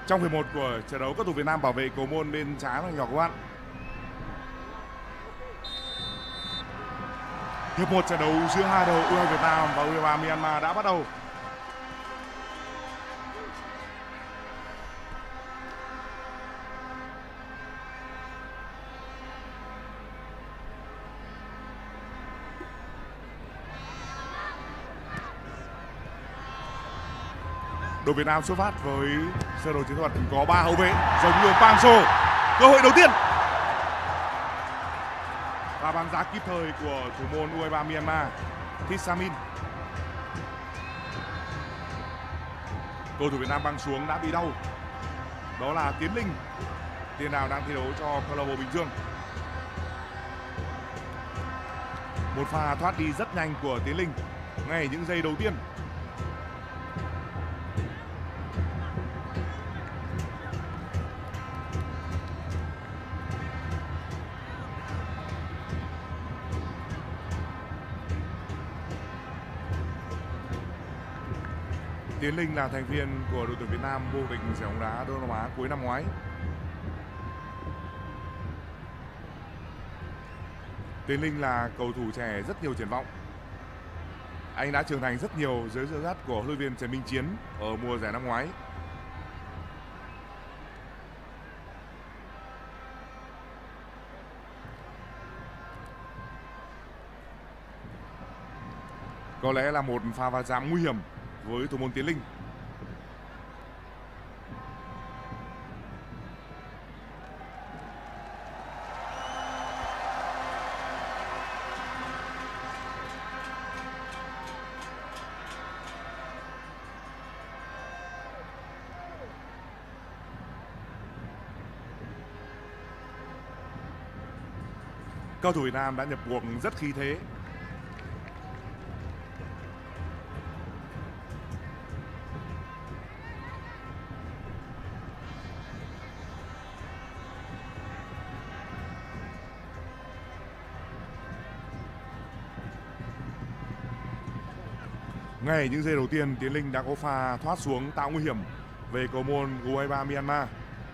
Trong hiệp 1 của trận đấu, các thủ Việt Nam bảo vệ cầu môn bên trái và nhỏ các bạn. Hiệp 1 trận đấu giữa hai đội U23 Việt Nam và U23 Myanmar đã bắt đầu. Đội Việt Nam xuất phát với sơ đồ chiến thuật có 3 hậu vệ giống như Pang So. Cơ hội đầu tiên và bắn giá kịp thời của thủ môn U23 Myanmar Thisamin. Cầu thủ Việt Nam băng xuống đã bị đau. Đó là Tiến Linh, tiền đạo đang thi đấu cho câu lạc bộ Bình Dương. Một pha thoát đi rất nhanh của Tiến Linh ngay những giây đầu tiên. Tiến Linh là thành viên của đội tuyển Việt Nam vô địch giải bóng đá Đông Nam Á cuối năm ngoái. Tiến Linh là cầu thủ trẻ rất nhiều triển vọng. Anh đã trưởng thành rất nhiều dưới sự dẫn dắt của huấn luyện viên Trần Minh Chiến ở mùa giải năm ngoái. Có lẽ là một pha va chạm nguy hiểm với thủ môn Tiến Linh. Cầu thủ Việt Nam đã nhập cuộc rất khí thế. Ngay những giây đầu tiên, Tiến Linh đã có pha thoát xuống tạo nguy hiểm về cầu môn U23 Myanmar.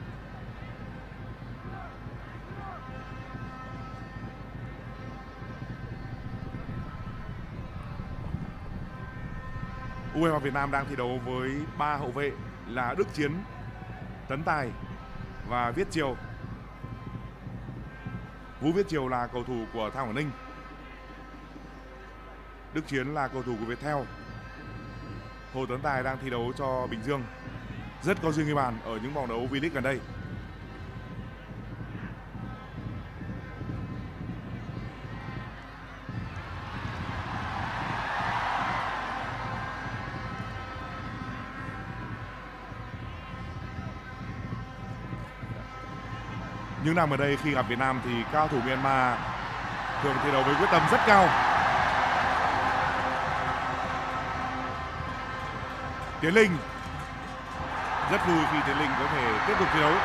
U23 Việt Nam đang thi đấu với 3 hậu vệ là Đức Chiến, Tấn Tài và Viết Triều. Vũ Viết Triều là cầu thủ của Thao Quảng Ninh. Đức Chiến là cầu thủ của Viettel. Hồ Tấn Tài đang thi đấu cho Bình Dương, rất có duyên ghi bàn ở những vòng đấu V-League gần đây. Những năm ở đây khi gặp Việt Nam thì cao thủ Myanmar thường thi đấu với quyết tâm rất cao. Tiến Linh rất vui khi Tiến Linh có thể tiếp tục thi đấu.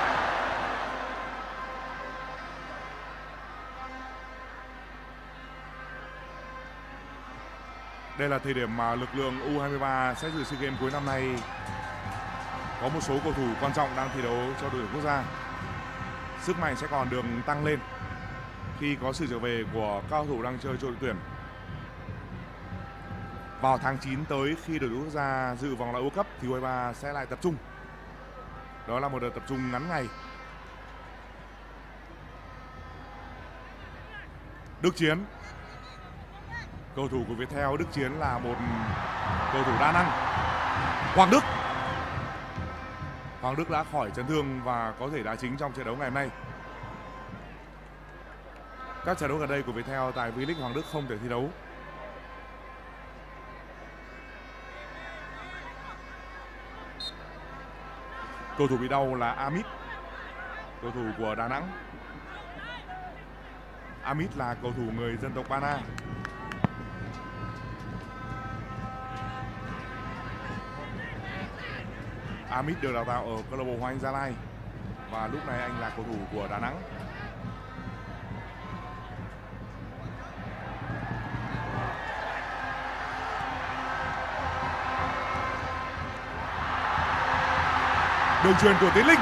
Đây là thời điểm mà lực lượng U23 sẽ dự SEA Games cuối năm nay có một số cầu thủ quan trọng đang thi đấu cho đội tuyển quốc gia. Sức mạnh sẽ còn được tăng lên khi có sự trở về của các cầu thủ đang chơi cho đội tuyển. Vào tháng 9 tới, khi đội tuyển quốc gia dự vòng loại World Cup thì U23 sẽ lại tập trung. Đó là một đợt tập trung ngắn ngày. Đức Chiến, cầu thủ của Viettel. Đức Chiến là một cầu thủ đa năng. Hoàng Đức đã khỏi chấn thương và có thể đá chính trong trận đấu ngày hôm nay. Các trận đấu gần đây của Viettel tại V-League, Hoàng Đức không thể thi đấu. Cầu thủ bị đau là Amit, cầu thủ của Đà Nẵng. Amit là cầu thủ người dân tộc Ba Na. Amit được đào tạo ở câu lạc bộ Hoàng Anh Gia Lai và lúc này anh là cầu thủ của Đà Nẵng. Đường chuyền của Tiến Linh.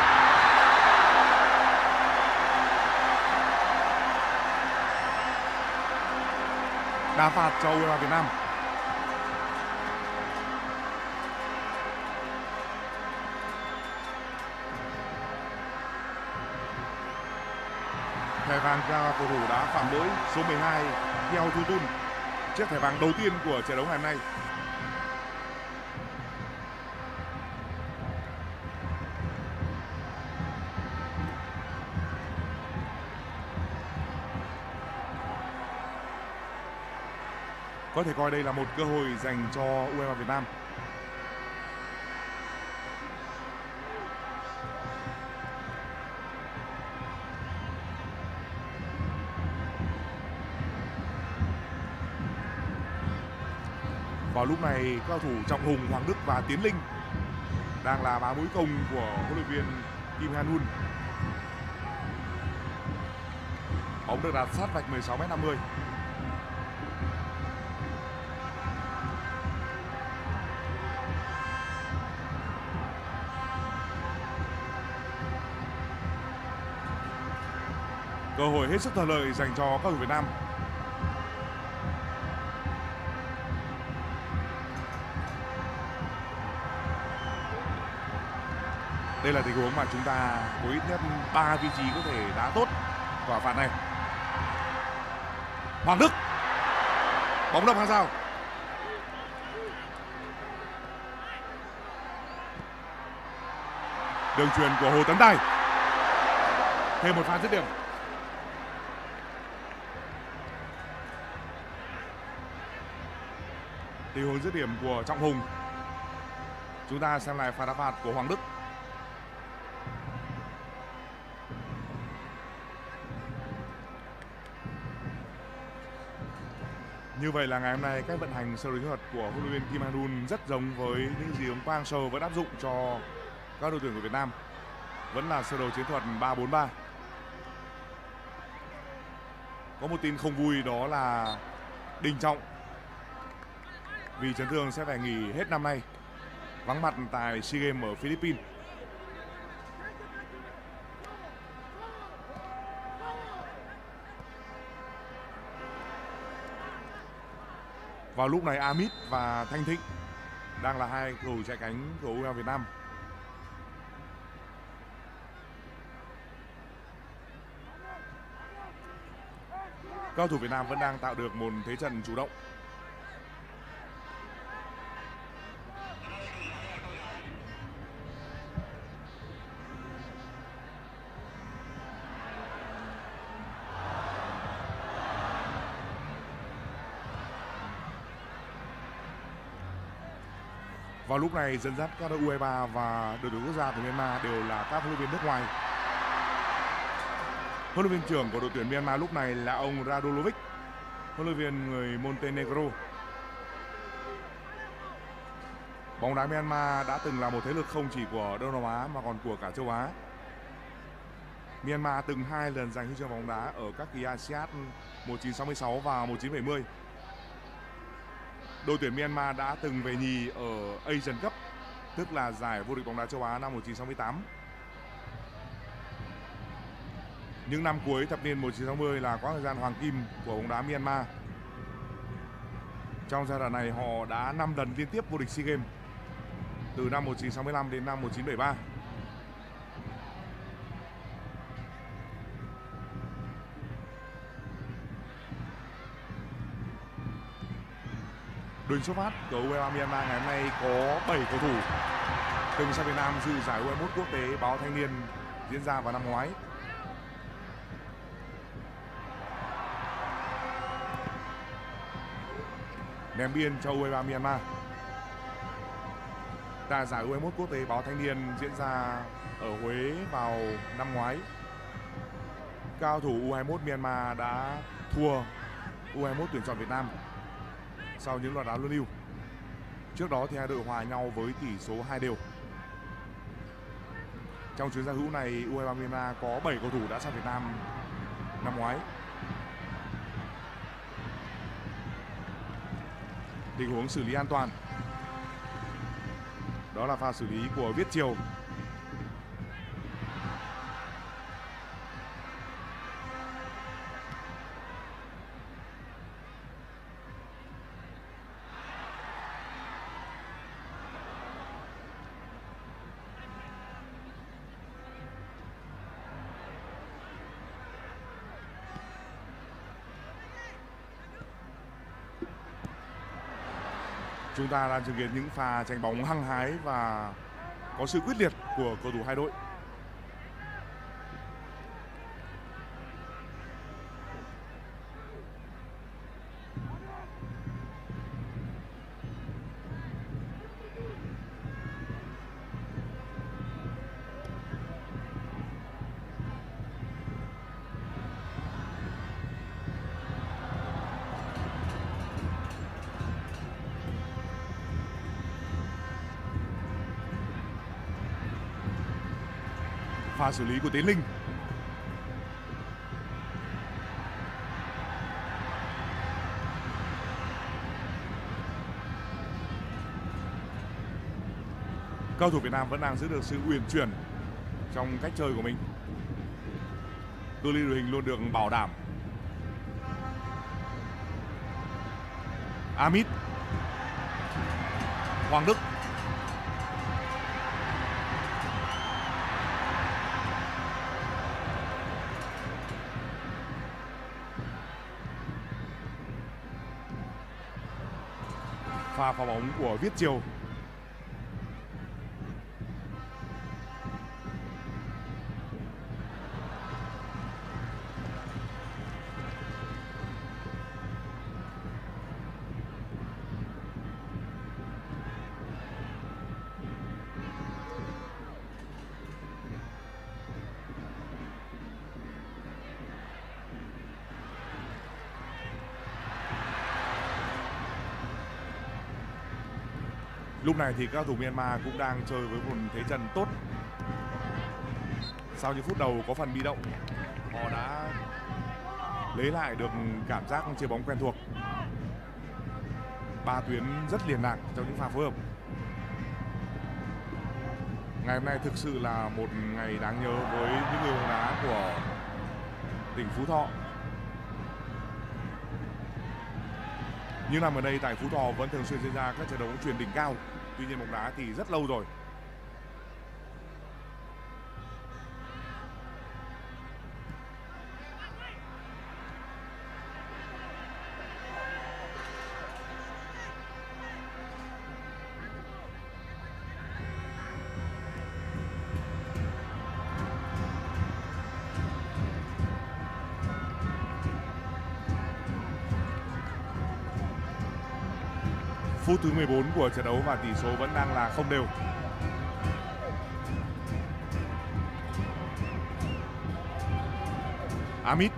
Đá phạt cho U23 Việt Nam. Thẻ vàng cho cầu thủ đã phạm lỗi số 12 Theo Thu Tun, chiếc thẻ vàng đầu tiên của trận đấu ngày hôm nay. Có thể coi đây là một cơ hội dành cho U23 Việt Nam. Vào lúc này, các cầu thủ Trọng Hùng, Hoàng Đức và Tiến Linh đang là bá mũi công của huấn luyện viên Kim Han-hun. Bóng được đặt sát vạch 16m50. Cơ hội hết sức thuận lợi dành cho các cầu thủ Việt Nam. Đây là tình huống mà chúng ta có ít nhất 3 vị trí có thể đá tốt quả phạt này. Hoàng Đức, bóng đập hàng rào. Đường chuyền của Hồ Tấn Tài. Thêm một pha dứt điểm. Tình huống dứt điểm của Trọng Hùng. Chúng ta xem lại pha đá phạt của Hoàng Đức. Như vậy là ngày hôm nay cách vận hành sơ đồ chiến thuật của huấn luyện viên Kim Han-hun rất giống với những gì ông Park Hang-seo vẫn áp dụng cho các đội tuyển của Việt Nam. Vẫn là sơ đồ chiến thuật 3-4-3. Có một tin không vui, đó là Đình Trọng vì chấn thương sẽ phải nghỉ hết năm nay, vắng mặt tại SEA Games ở Philippines. Vào lúc này Amit và Thanh Thịnh đang là hai cầu thủ chạy cánh của U23 Việt Nam. Các cầu thủ Việt Nam vẫn đang tạo được một thế trận chủ động. Vào lúc này dẫn dắt các đội U23 và đội tuyển quốc gia của Myanmar đều là các huấn luyện viên nước ngoài. Huấn luyện viên trưởng của đội tuyển Myanmar lúc này là ông Radulovic, huấn luyện viên người Montenegro. Bóng đá Myanmar đã từng là một thế lực không chỉ của Đông Nam Á mà còn của cả châu Á. Myanmar từng 2 lần giành huy chương bóng đá ở các kỳ ASEAN 1966 và 1970. Đội tuyển Myanmar đã từng về nhì ở Asian Cup, tức là giải vô địch bóng đá châu Á năm 1968. Những năm cuối thập niên 1960 là quãng thời gian hoàng kim của bóng đá Myanmar. Trong giai đoạn này họ đã 5 lần liên tiếp vô địch SEA Games từ năm 1965 đến năm 1973. Đội xuất phát của U23 Myanmar ngày hôm nay có 7 cầu thủ từng sang Việt Nam dự giải U21 quốc tế Báo Thanh niên diễn ra vào năm ngoái. Ném biên cho U23 Myanmar. Tại giải U21 quốc tế Báo Thanh niên diễn ra ở Huế vào năm ngoái, cao thủ U21 Myanmar đã thua U21 tuyển chọn Việt Nam sau những loạt đá luân lưu. Trước đó thì hai đội hòa nhau với tỷ số 2-2. Trong chuyến giao hữu này, U23 Myanmar có 7 cầu thủ đã sang Việt Nam năm ngoái. Tình huống xử lý an toàn, đó là pha xử lý của Viết Triều. Chúng ta đang chứng kiến những pha tranh bóng hăng hái và có sự quyết liệt của cầu thủ hai đội. Pha xử lý của Tiến Linh. Cầu thủ Việt Nam vẫn đang giữ được sự uyển chuyển trong cách chơi của mình. Cự ly đội hình luôn được bảo đảm. Amit, Hoàng Đức, pha phá bóng của Viết Triều. Lúc này thì các cầu thủ Myanmar cũng đang chơi với một thế trận tốt. Sau những phút đầu có phần bị động, họ đã lấy lại được cảm giác chơi bóng quen thuộc. Ba tuyến rất liền lạc trong những pha phối hợp. Ngày hôm nay thực sự là một ngày đáng nhớ với những người bóng đá của tỉnh Phú Thọ. Những năm ở đây tại Phú Thọ vẫn thường xuyên diễn ra các trận đấu truyền đỉnh cao. Tuy nhiên bóng đá thì rất lâu rồi. Phút thứ 14 của trận đấu và tỷ số vẫn đang là không đều. Amit,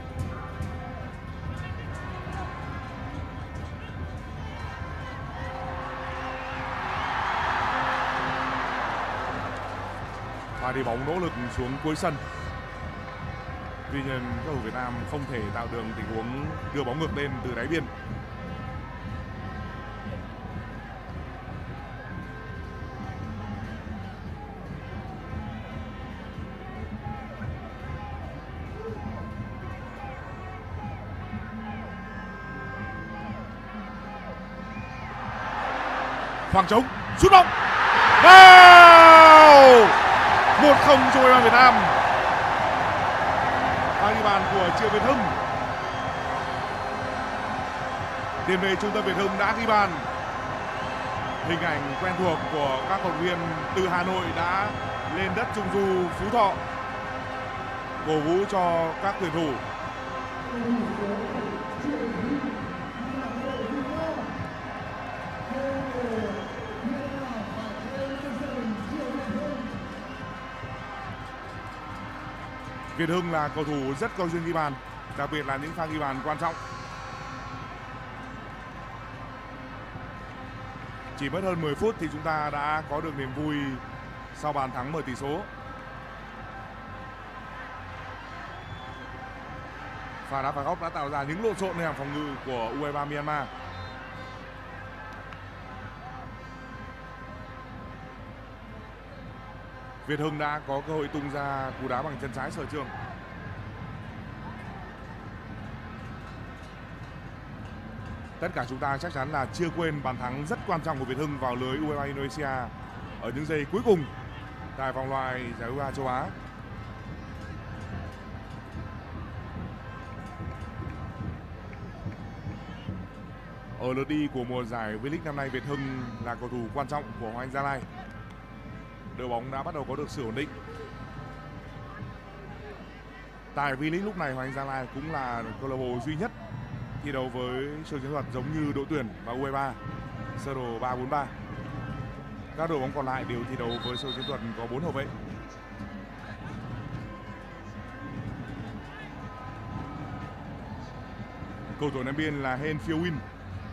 và đi bóng nỗ lực xuống cuối sân. Tuy nhiên các cầu thủ Việt Nam không thể tạo được tình huống đưa bóng ngược lên từ đáy biên. Khoảng trống, sút bóng. Wow! 1-0 cho U23 Việt Nam. Pha ghi bàn của Triệu Việt Hưng. Tiền vệ trung tâm Việt Hưng đã ghi bàn. Hình ảnh quen thuộc của các cầu thủ viên từ Hà Nội đã lên đất Trung Du Phú Thọ cổ vũ cho các tuyển thủ. Việt Hưng là cầu thủ rất có duyên ghi bàn, đặc biệt là những pha ghi bàn quan trọng. Chỉ mất hơn 10 phút thì chúng ta đã có được niềm vui sau bàn thắng mở tỷ số. Pha đá phạt góc đã tạo ra những lộn xộnในhàng phòng ngự của U23 Myanmar. Việt Hưng đã có cơ hội tung ra cú đá bằng chân trái sở trường. Tất cả chúng ta chắc chắn là chưa quên bàn thắng rất quan trọng của Việt Hưng vào lưới U23 Indonesia ở những giây cuối cùng tại vòng loại giải U23 châu Á. Ở lượt đi của mùa giải V-League năm nay, Việt Hưng là cầu thủ quan trọng của Hoàng Anh Gia Lai. Đội bóng đã bắt đầu có được sự ổn định. Tại V-League lúc này, Hoàng Anh Gia Lai cũng là câu lạc bộ duy nhất thi đấu với sơ chiến thuật giống như đội tuyển và U23 sơ đồ 3-4-3. Các đội bóng còn lại đều thi đấu với sơ chiến thuật có 4 hậu vệ. Cầu thủ ném biên là Hen Phiêu Win.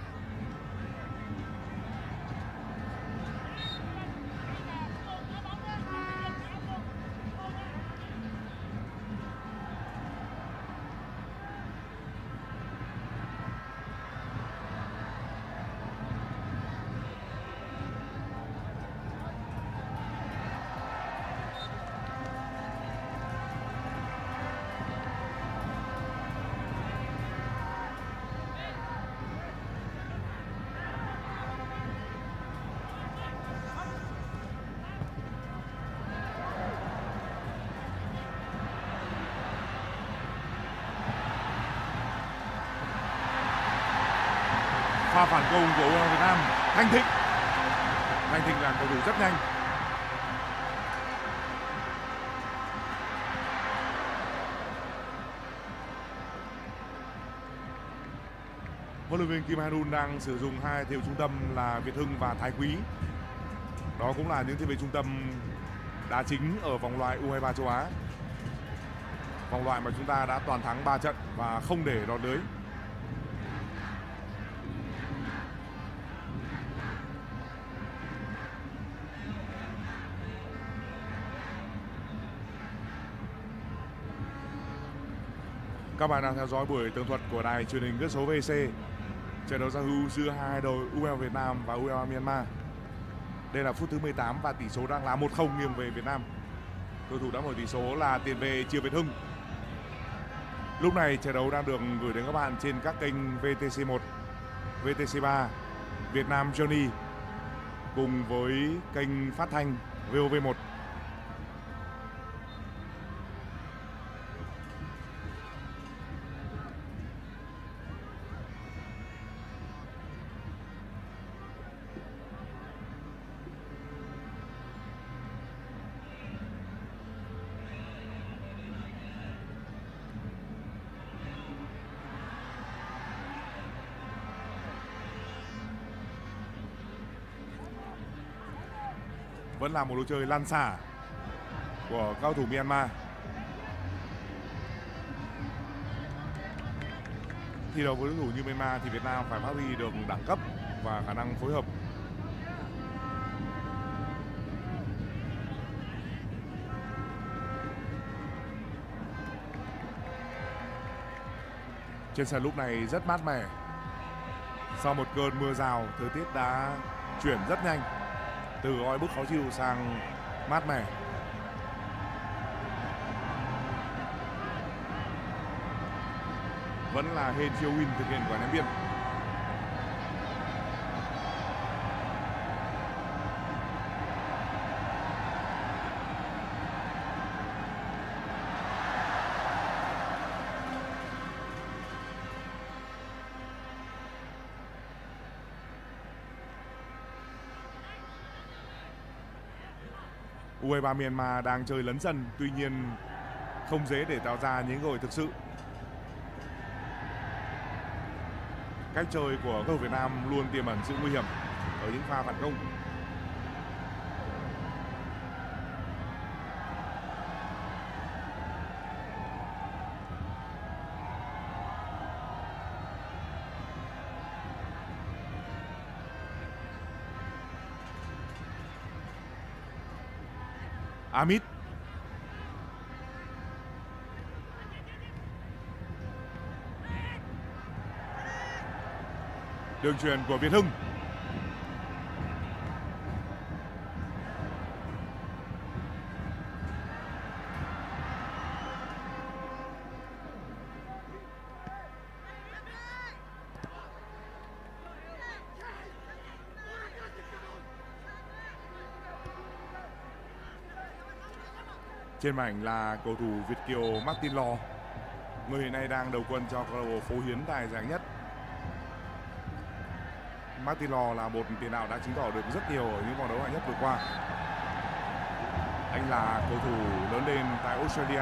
Pha phản công của Việt Nam, Thanh Thịnh là cầu thủ rất nhanh. Huấn luyện viên Kim Ha-dun đang sử dụng hai tiền vệ trung tâm là Việt Hưng và Thái Quý. Đó cũng là những tiền vệ trung tâm đá chính ở vòng loại U23 châu Á. Vòng loại mà chúng ta đã toàn thắng 3 trận và không để lọt lưới. Các bạn đang theo dõi buổi tường thuật của đài truyền hình Viết số VC. Trận đấu giao hữu giữa hai đội U23 Việt Nam và U23 Myanmar. Đây là phút thứ 18 và tỷ số đang là 1-0 nghiêng về Việt Nam. Cầu thủ đã mở tỷ số là tiền vệ Triệu Việt Hưng. Lúc này trận đấu đang được gửi đến các bạn trên các kênh VTC1, VTC3, Việt Nam Journey cùng với kênh phát thanh VOV1. Vẫn là một lối chơi lăn xả của cao thủ Myanmar. Thi đấu với đối thủ như Myanmar thì Việt Nam phải phát huy được đẳng cấp và khả năng phối hợp. Trên sân lúc này rất mát mẻ. Sau một cơn mưa rào, thời tiết đã chuyển rất nhanh từ oi bức khó chịu sang mát mẻ. Vẫn là Hen Phiêu Win thực hiện quả ném biên. U23 Myanmar đang chơi lấn sân, tuy nhiên không dễ để tạo ra những cơ hội thực sự. Cách chơi của cầu thủ Việt Nam luôn tiềm ẩn sự nguy hiểm ở những pha phản công. Amit. Đường chuyền của Việt Hưng. Trên mảnh là cầu thủ Việt kiều Martin Law, người hiện nay đang đầu quân cho câu lạc bộ Phố Hiến tại giải nhất. Martin Law là một tiền đạo đã chứng tỏ được rất nhiều ở những vòng đấu hạng nhất vừa qua. Anh là cầu thủ lớn lên tại Australia.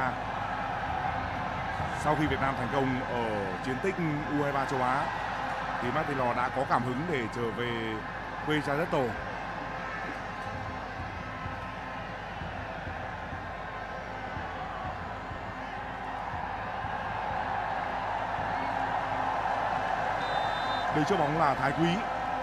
Sau khi Việt Nam thành công ở chiến tích U23 châu Á thì Martin Law đã có cảm hứng để trở về quê cha đất tổ. Đứng trước bóng là Thái Quý.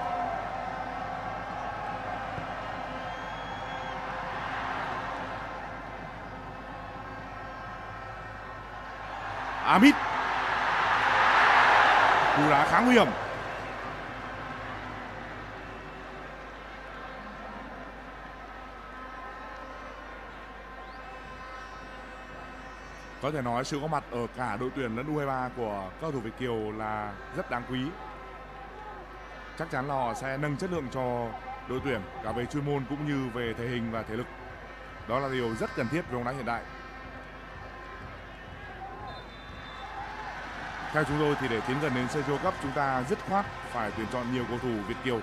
Amit. Cú đá khá nguy hiểm. Có thể nói sự có mặt ở cả đội tuyển lẫn U23 của các cầu thủ Việt kiều là rất đáng quý. Chắc chắn là họ sẽ nâng chất lượng cho đội tuyển cả về chuyên môn cũng như về thể hình và thể lực. Đó là điều rất cần thiết với bóng đá hiện đại. Theo chúng tôi thì để tiến gần đến Sergio Cup, chúng ta dứt khoát phải tuyển chọn nhiều cầu thủ Việt kiều.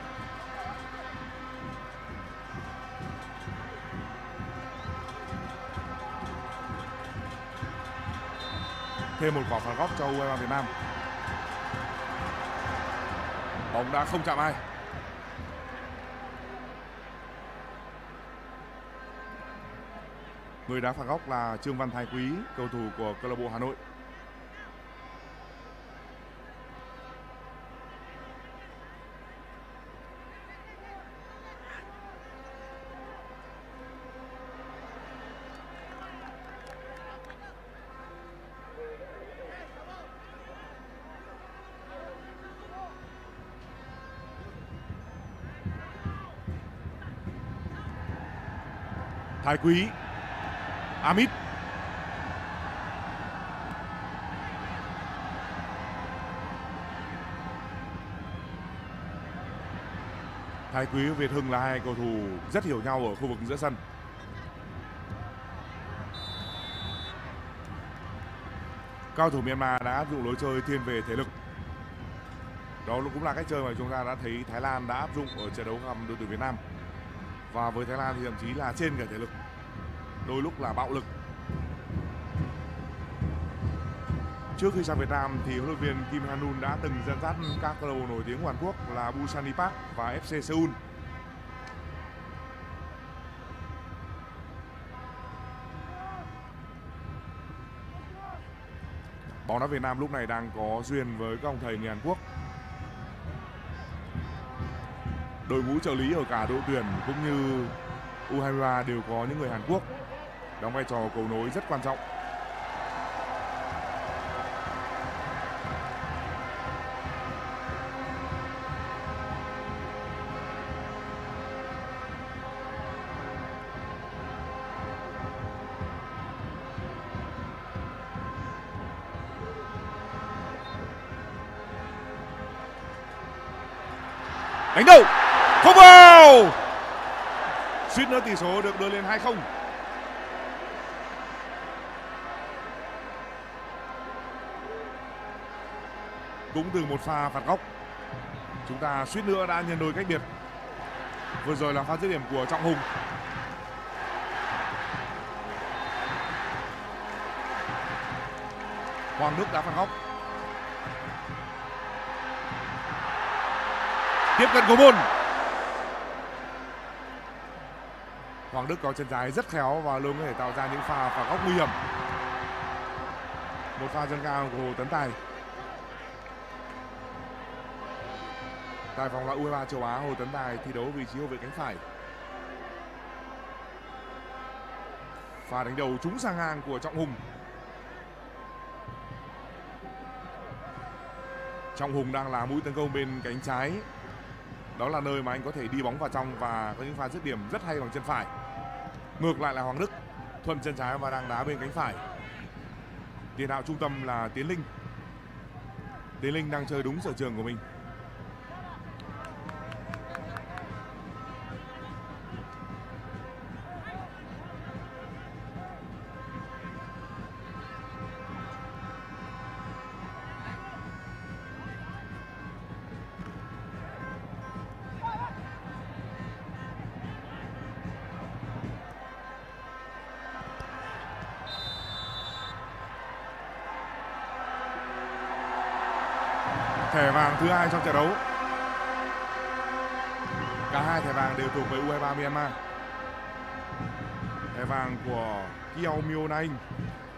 Thêm một quả phạt góc cho U23 Việt Nam. Bóng đã không chạm ai. Người đá phạt góc là Trương Văn Thái Quý, cầu thủ của câu lạc bộ Hà Nội. Thái Quý, Amit. Thái Quý, Việt Hưng là hai cầu thủ rất hiểu nhau ở khu vực giữa sân. Cao thủ Myanmar đã áp dụng lối chơi thiên về thể lực. Đó cũng là cách chơi mà chúng ta đã thấy Thái Lan đã áp dụng ở trận đấu gặp đội tuyển Việt Nam. Và với Thái Lan thì thậm chí là trên cả thể lực, đôi lúc là bạo lực. Trước khi sang Việt Nam thì huấn luyện viên Kim Han-nun đã từng dẫn dắt các câu lạc bộ nổi tiếng của Hàn Quốc là Busan Impact và FC Seoul. Bóng đá Việt Nam lúc này đang có duyên với các ông thầy người Hàn Quốc. Đội ngũ trợ lý ở cả đội tuyển cũng như U23 đều có những người Hàn Quốc đóng vai trò cầu nối rất quan trọng. Đánh đầu không vào, suýt nữa tỷ số được đưa lên 2-0. Cũng từ một pha phạt góc, chúng ta suýt nữa đã nhân đôi cách biệt. Vừa rồi là pha dứt điểm của Trọng Hùng. Hoàng Đức đá phạt góc. Tiếp cận cầu môn. Hoàng Đức có chân trái rất khéo và luôn có thể tạo ra những pha phạt góc nguy hiểm. Một pha chân cao của Hồ Tấn Tài. Tại vòng loại U23 châu Á, Hồ Tấn Tài thi đấu vị trí hậu vệ cánh phải. Pha đánh đầu trúng sang ngang của Trọng Hùng. Trọng Hùng đang là mũi tấn công bên cánh trái. Đó là nơi mà anh có thể đi bóng vào trong và có những pha dứt điểm rất hay bằng chân phải. Ngược lại là Hoàng Đức, thuận chân trái và đang đá bên cánh phải. Tiền đạo trung tâm là Tiến Linh. Tiến Linh đang chơi đúng sở trường của mình. Thẻ vàng thứ hai trong trận đấu. Cả hai thẻ vàng đều thuộc về U23 Myanmar. Thẻ vàng của Kiao Myo Na In.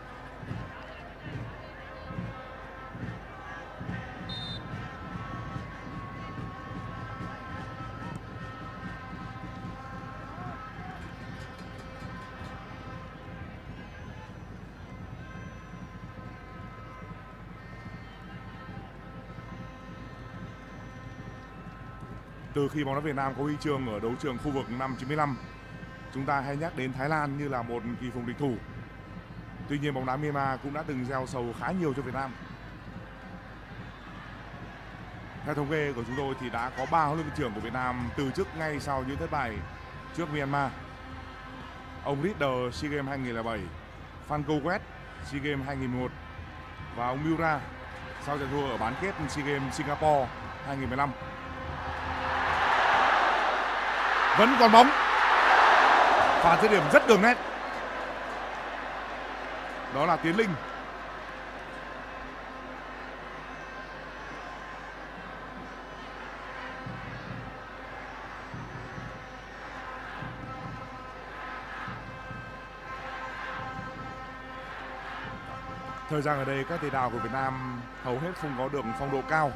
Từ khi bóng đá Việt Nam có huy chương ở đấu trường khu vực năm 95, chúng ta hay nhắc đến Thái Lan như là một kỳ phùng địch thủ. Tuy nhiên bóng đá Myanmar cũng đã từng gieo sầu khá nhiều cho Việt Nam. Theo thống kê của chúng tôi thì đã có 3 huấn luyện viên trưởng của Việt Nam từ chức ngay sau những thất bại trước Myanmar. Ông Ritter SEA Games 2007, Phan Câu Quét SEA Games 2011 và ông Miura sau trận thua ở bán kết SEA Games Singapore 2015. Vẫn còn bóng. Pha dứt điểm rất đường nét. Đó là Tiến Linh. Thời gian ở đây các tiền đạo của Việt Nam hầu hết không có được phong độ cao.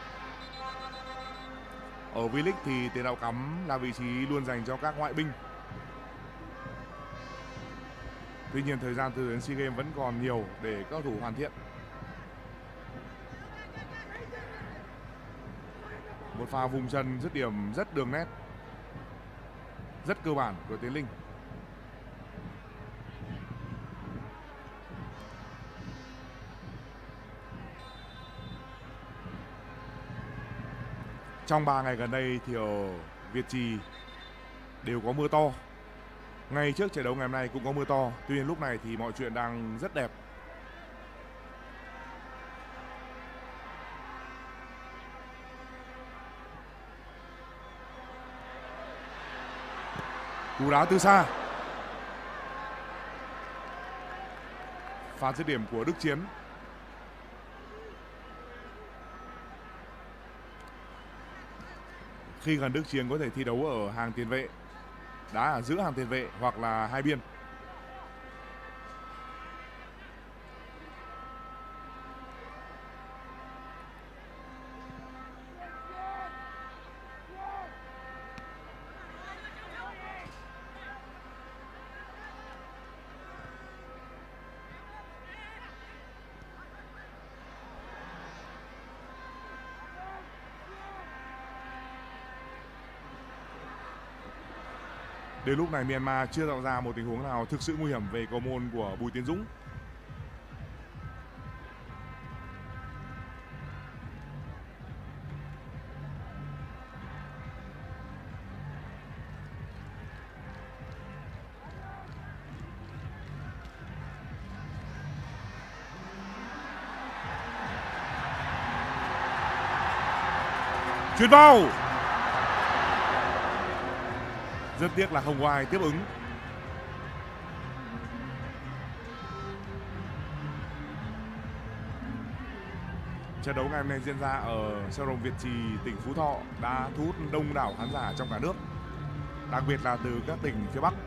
Ở V-League thì tiền đạo cắm là vị trí luôn dành cho các ngoại binh. Tuy nhiên thời gian từ đến SEA Games vẫn còn nhiều để các cầu thủ hoàn thiện. Một pha vùng chân dứt điểm rất đường nét, rất cơ bản của Tiến Linh. Trong 3 ngày gần đây thì ở Việt Trì đều có mưa to. Ngay trước trận đấu ngày hôm nay cũng có mưa to. Tuy nhiên lúc này thì mọi chuyện đang rất đẹp. Cú đá từ xa. Pha dứt điểm của Đức Chiến. Khi gần Đức Chiến có thể thi đấu ở hàng tiền vệ, đá ở giữa hàng tiền vệ hoặc là hai biên. Đến lúc này Myanmar chưa tạo ra một tình huống nào thực sự nguy hiểm về cầu môn của Bùi Tiến Dũng. Chuyền vào. Rất tiếc là không có ai tiếp ứng. Trận đấu ngày hôm nay diễn ra ở sân vận động Việt Trì, tỉnh Phú Thọ đã thu hút đông đảo khán giả trong cả nước, đặc biệt là từ các tỉnh phía Bắc.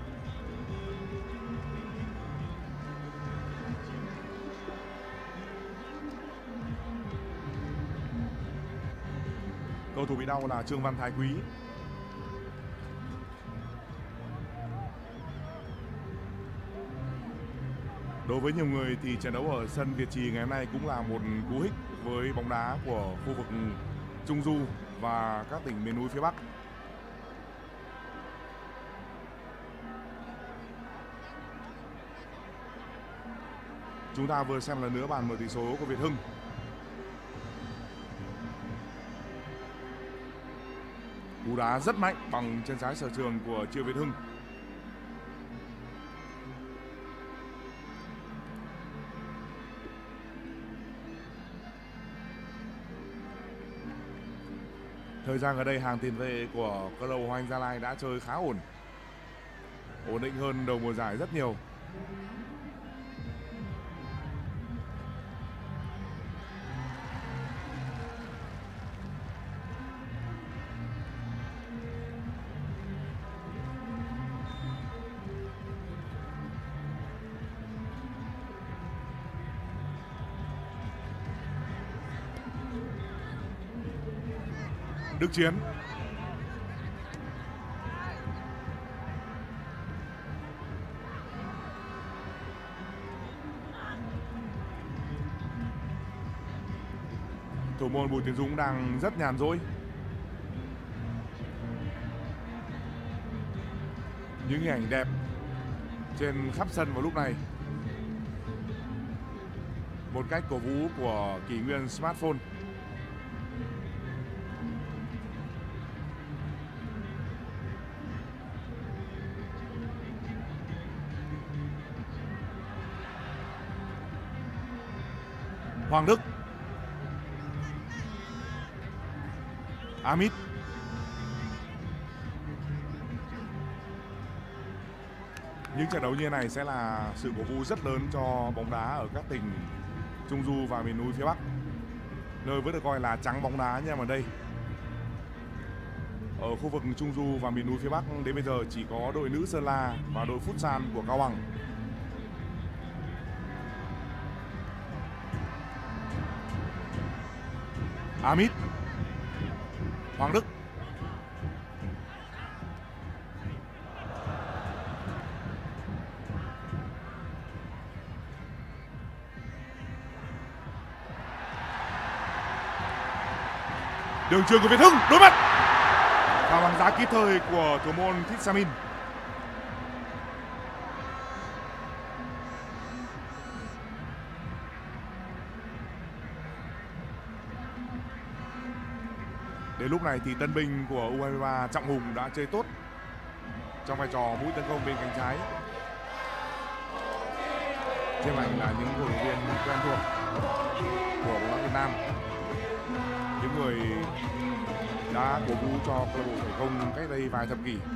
Cầu thủ bị đau là Trương Văn Thái Quý. Đối với nhiều người thì trận đấu ở sân Việt Trì ngày hôm nay cũng là một cú hích với bóng đá của khu vực Trung Du và các tỉnh miền núi phía Bắc. Chúng ta vừa xem lần nữa bàn mở tỷ số của Việt Hưng. Cú đá rất mạnh bằng chân trái sở trường của Triệu Việt Hưng. Thời gian ở đây hàng tiền vệ của câu lạc bộ Hoàng Anh Gia Lai đã chơi khá ổn định hơn đầu mùa giải rất nhiều. Đức Chiến. Thủ môn Bùi Tiến Dũng đang rất nhàn rỗi. Những hình ảnh đẹp trên khắp sân vào lúc này. Một cách cổ vũ của kỷ nguyên smartphone. Hoàng Đức. Amit. Những trận đấu như này sẽ là sự cổ vũ rất lớn cho bóng đá ở các tỉnh Trung Du và miền núi phía Bắc, nơi vẫn được coi là trắng bóng đá nha. Ở đây, ở khu vực Trung Du và miền núi phía Bắc đến bây giờ chỉ có đội nữ Sơn La và đội Futsal của Cao Bằng. Amit. Hoàng Đức. Đường chuyền của Việt Hưng, đối mặt. Và bằng giá kịp thời của thủ môn Thích Samin. Đến lúc này thì tân binh của U23 Trọng Hùng đã chơi tốt trong vai trò mũi tấn công bên cánh trái. Trên ảnh là những cổ động viên quen thuộc của bóng đá Việt Nam, những người đã cổ vũ cho câu lạc bộ Hải Công cách đây vài thập kỷ.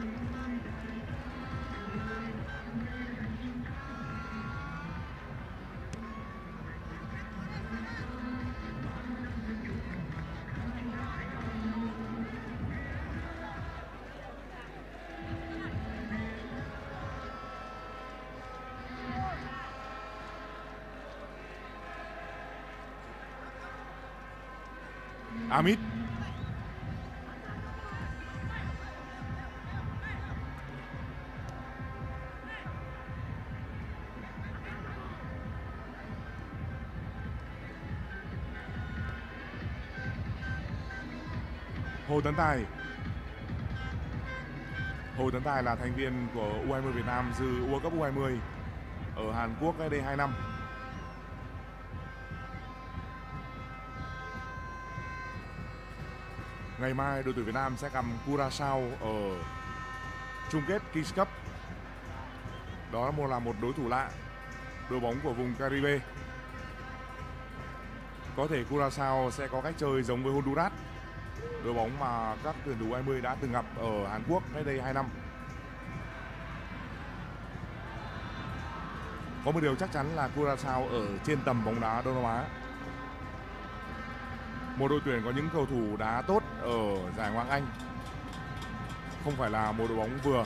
Amit. Hồ Tấn Tài. Hồ Tấn Tài là thành viên của U20 Việt Nam dự World Cup U20 ở Hàn Quốc cách đây 2 năm. Ngày mai đội tuyển Việt Nam sẽ gặp Curaçao ở chung kết Kings Cup. Đó là một đối thủ lạ, đội bóng của vùng Caribe. Có thể Curaçao sẽ có cách chơi giống với Honduras, đội bóng mà các tuyển thủ U20 đã từng gặp ở Hàn Quốc cách đây 2 năm. Có một điều chắc chắn là Curaçao ở trên tầm bóng đá Đông Nam Á. Một đội tuyển có những cầu thủ đá tốt ở giải Ngoại hạng Anh, không phải là một đội bóng vừa.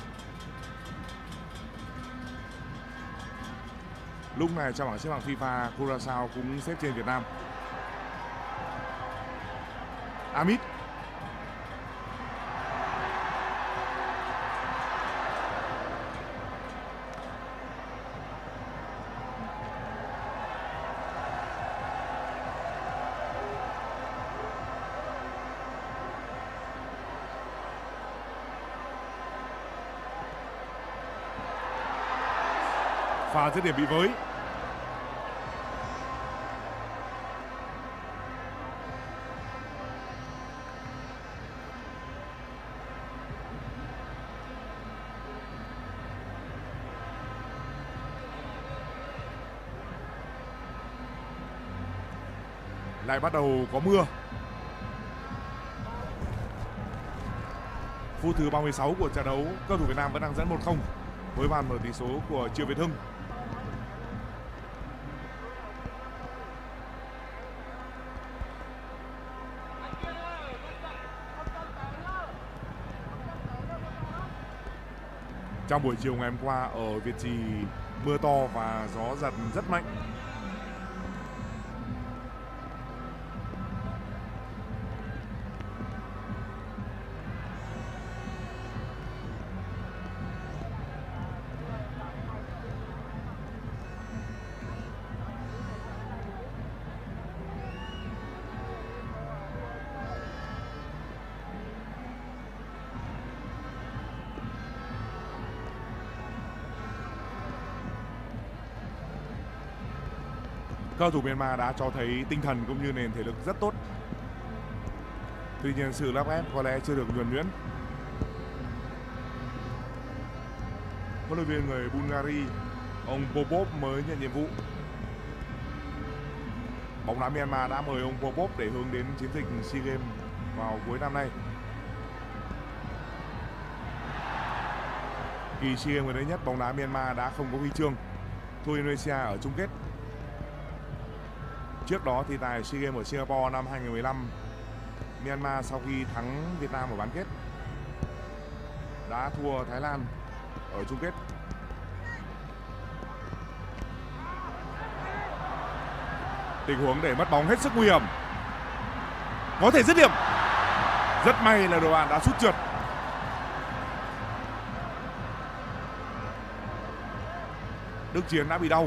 Lúc này trong bảng xếp hạng FIFA, Curaçao cũng xếp trên Việt Nam. Amit. Pha dứt điểm bị với. Lại bắt đầu có mưa. Phút thứ 36 của trận đấu, cầu thủ Việt Nam vẫn đang dẫn 1-0 với bàn mở tỷ số của Triệu Việt Hưng. Trong buổi chiều ngày hôm qua ở Việt Trì mưa to và gió giật rất mạnh. Cầu thủ Myanmar đã cho thấy tinh thần cũng như nền thể lực rất tốt. Tuy nhiên sự lắp ghép có lẽ chưa được nhuần nhuyễn. Huấn luyện viên người Bulgaria, ông Popov mới nhận nhiệm vụ. Bóng đá Myanmar đã mời ông Popov để hướng đến chiến dịch SEA Games vào cuối năm nay. Kỳ SEA Games gần đây nhất, bóng đá Myanmar đã không có huy chương, thua Indonesia ở chung kết. Trước đó thì tại SEA Games ở Singapore năm 2015, Myanmar sau khi thắng Việt Nam ở bán kết đã thua Thái Lan ở chung kết. Tình huống để mất bóng hết sức nguy hiểm, có thể dứt điểm. Rất may là đội bạn đã sút trượt. Đức Chiến đã bị đau.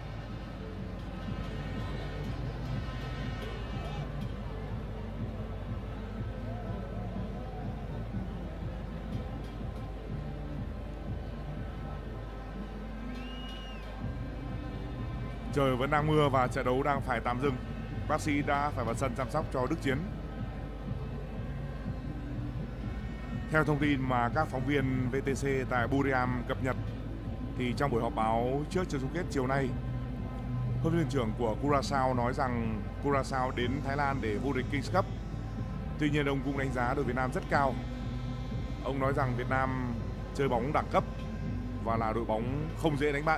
Trời vẫn đang mưa và trận đấu đang phải tạm dừng. Bác sĩ đã phải vào sân chăm sóc cho Đức Chiến. Theo thông tin mà các phóng viên VTC tại Buriram cập nhật, thì trong buổi họp báo trước trận chung kết chiều nay, huấn luyện viên trưởng của Curaçao nói rằng Curaçao đến Thái Lan để vô địch Kings Cup. Tuy nhiên ông cũng đánh giá đội Việt Nam rất cao. Ông nói rằng Việt Nam chơi bóng đẳng cấp và là đội bóng không dễ đánh bại.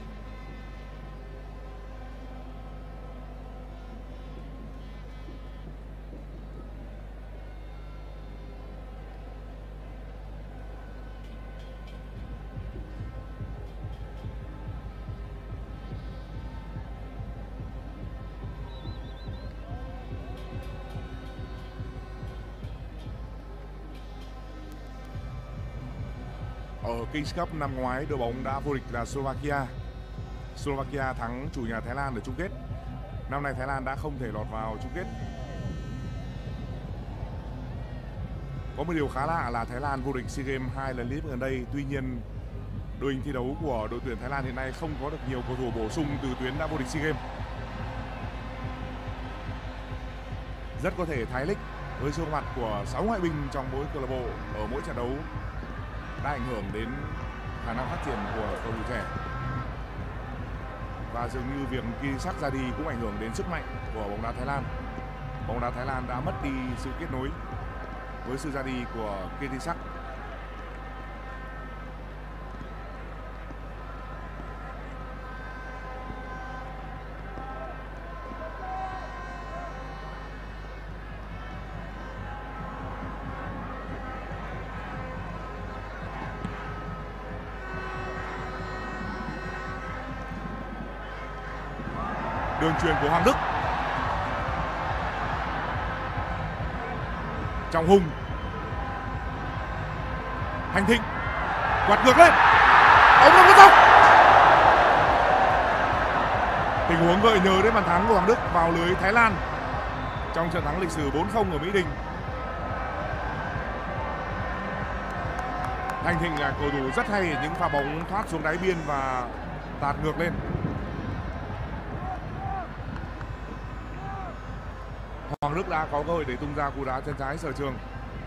Ở Kings Cup năm ngoái, đội bóng đã vô địch là Slovakia. Slovakia thắng chủ nhà Thái Lan ở chung kết. Năm nay Thái Lan đã không thể lọt vào chung kết. Có một điều khá lạ là Thái Lan vô địch SEA Games 2 lần liên tiếp gần đây. Tuy nhiên, đội hình thi đấu của đội tuyển Thái Lan hiện nay không có được nhiều cầu thủ bổ sung từ tuyến đã vô địch SEA Games. Rất có thể Thái League với sự mặt của 6 ngoại binh trong mỗi câu lạc bộ ở mỗi trận đấu đã ảnh hưởng đến khả năng phát triển của cầu thủ trẻ. Và dường như việc Kirisak ra đi cũng ảnh hưởng đến sức mạnh của bóng đá Thái Lan. Bóng đá Thái Lan đã mất đi sự kết nối với sự ra đi của Kirisak. Đường chuyền của Hoàng Đức. Trọng Hùng. Thành Thịnh. Quạt ngược lên. Ống nó có dốc. Tình huống gợi nhớ đến bàn thắng của Hoàng Đức vào lưới Thái Lan trong trận thắng lịch sử 4-0 ở Mỹ Đình. Thành Thịnh là cầu thủ rất hay những pha bóng thoát xuống đáy biên và tạt ngược lên. Hoàng Đức đã có cơ hội để tung ra cú đá chân trái sở trường.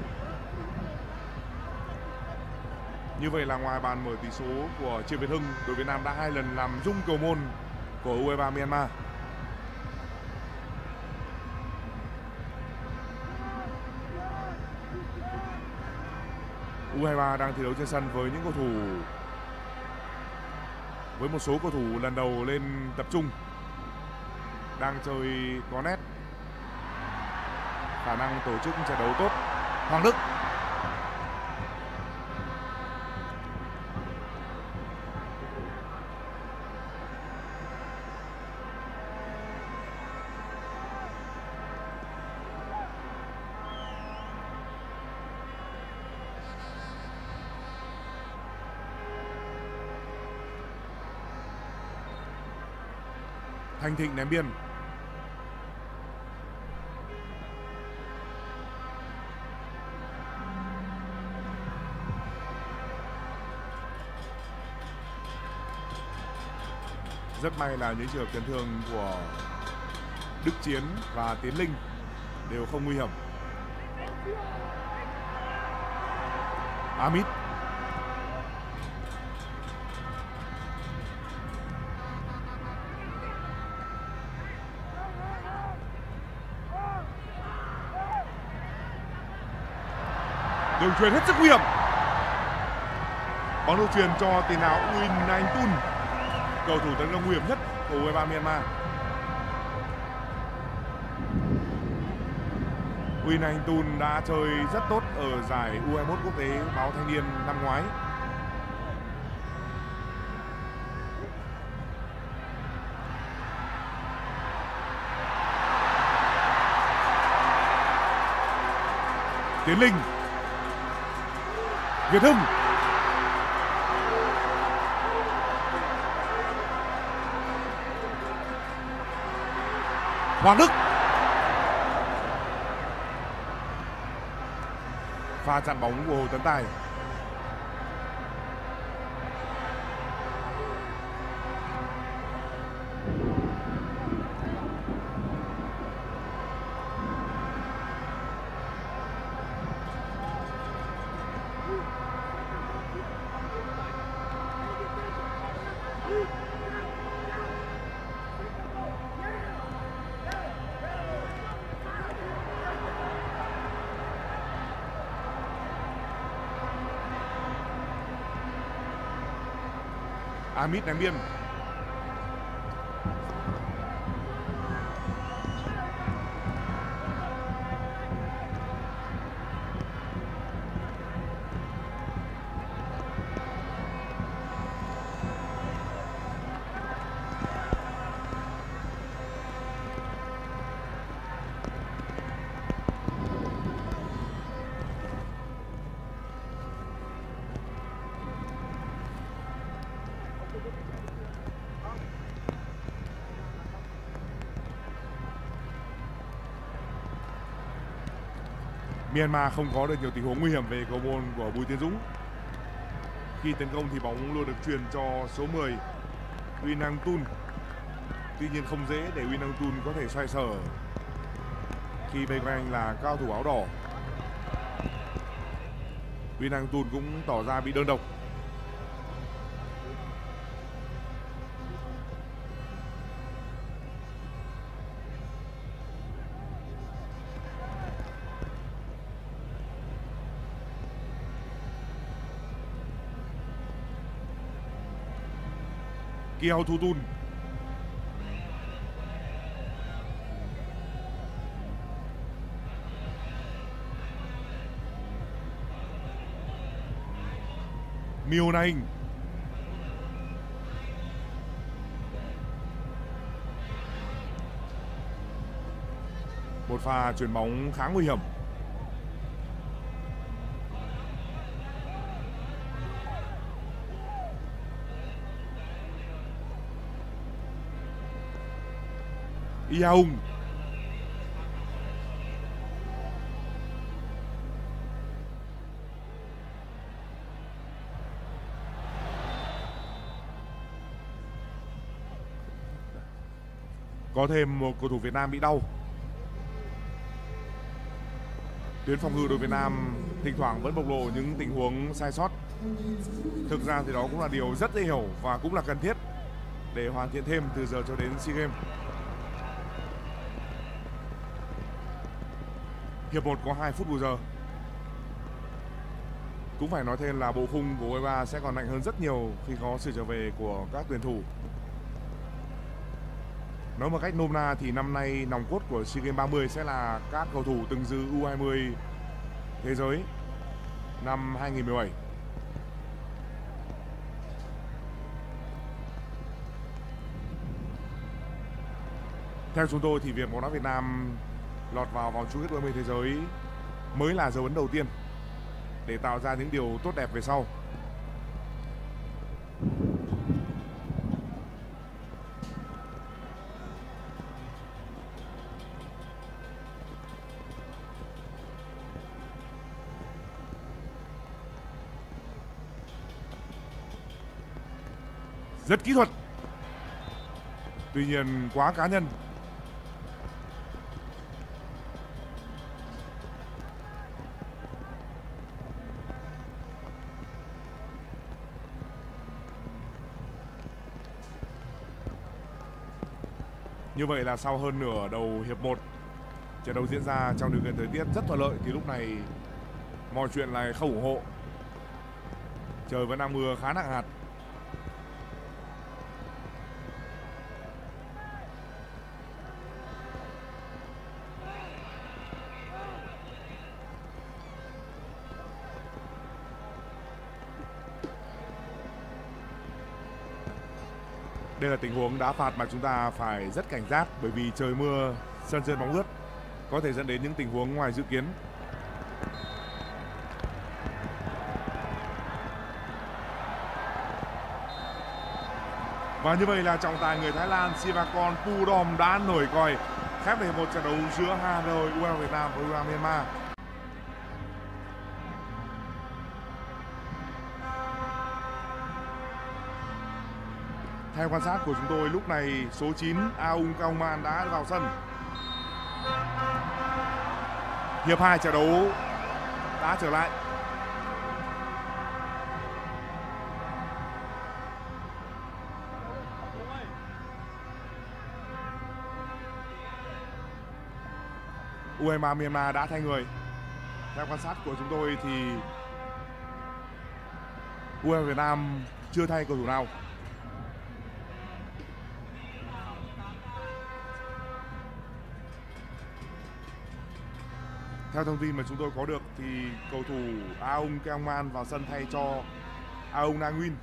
Như vậy là ngoài bàn mở tỷ số của Triệu Việt Hưng, đội Việt Nam đã 2 lần làm rung cầu môn của U23 Myanmar. U23 đang thi đấu trên sân với những cầu thủ, với một số cầu thủ lần đầu lên tập trung, đang chơi có nét, khả năng tổ chức trận đấu tốt. Hoàng Đức. Thành Thịnh ném biên. Rất may là những trường hợp chấn thương của Đức Chiến và Tiến Linh đều không nguy hiểm. Amit. Đường chuyền hết sức nguy hiểm. Bóng được chuyền cho tiền đạo Win Anh Tun, cầu thủ tấn công nguy hiểm nhất của U23 Myanmar. Win Anh Tun đã chơi rất tốt ở giải U21 quốc tế báo Thanh niên năm ngoái. Tiến Linh, Việt Hưng, Hoàng Đức, pha chặn bóng của Hồ Tấn Tài. Amit đánh biên. Myanmar không có được nhiều tình huống nguy hiểm về cầu môn của Bùi Tiến Dũng. Khi tấn công thì bóng luôn được truyền cho số 10 Win Anh Tun. Tuy nhiên không dễ để Win Anh Tun có thể xoay sở khi bên quanh là cao thủ áo đỏ. Win Anh Tun cũng tỏ ra bị đơn độc. Kiao Thu Tun, Miêu Na Hình, một pha chuyền bóng khá nguy hiểm. Ia Hung, có thêm một cầu thủ Việt Nam bị đau. Tuyến phòng ngự đội Việt Nam thỉnh thoảng vẫn bộc lộ những tình huống sai sót. Thực ra thì đó cũng là điều rất dễ hiểu và cũng là cần thiết để hoàn thiện thêm từ giờ cho đến SEA Games. Hiệp 1 có 2 phút bù giờ. Cũng phải nói thêm là bộ khung của U23 sẽ còn mạnh hơn rất nhiều khi có sự trở về của các tuyển thủ. Nói một cách nôm na thì năm nay nòng cốt của SEA Games 30 sẽ là các cầu thủ từng dự U20 thế giới năm 2017. Theo chúng tôi thì việc bóng đá Việt Nam lọt vào vòng chung kết U20 thế giới mới là dấu ấn đầu tiên để tạo ra những điều tốt đẹp về sau. Rất kỹ thuật. Tuy nhiên quá cá nhân. Như vậy là sau hơn nửa đầu hiệp 1, trận đấu diễn ra trong điều kiện thời tiết rất thuận lợi thì lúc này mọi chuyện lại không ủng hộ. Trời vẫn đang mưa khá nặng hạt. Đây là tình huống đá phạt mà chúng ta phải rất cảnh giác, bởi vì trời mưa, sân trơn bóng ướt có thể dẫn đến những tình huống ngoài dự kiến. Và như vậy là trọng tài người Thái Lan Sivakon Pudom đã nổi còi khép lại một trận đấu giữa Hà Nội, U23 Việt Nam và U23 Myanmar. Theo quan sát của chúng tôi, lúc này số 9 Aung Kauman đã vào sân. Hiệp 2 trận đấu đã trở lại. U23 Myanmar đã thay người. Theo quan sát của chúng tôi thì U23 Việt Nam chưa thay cầu thủ nào. Theo thông tin mà chúng tôi có được thì cầu thủ Aung Kauman vào sân thay cho Aung Na Nguyên.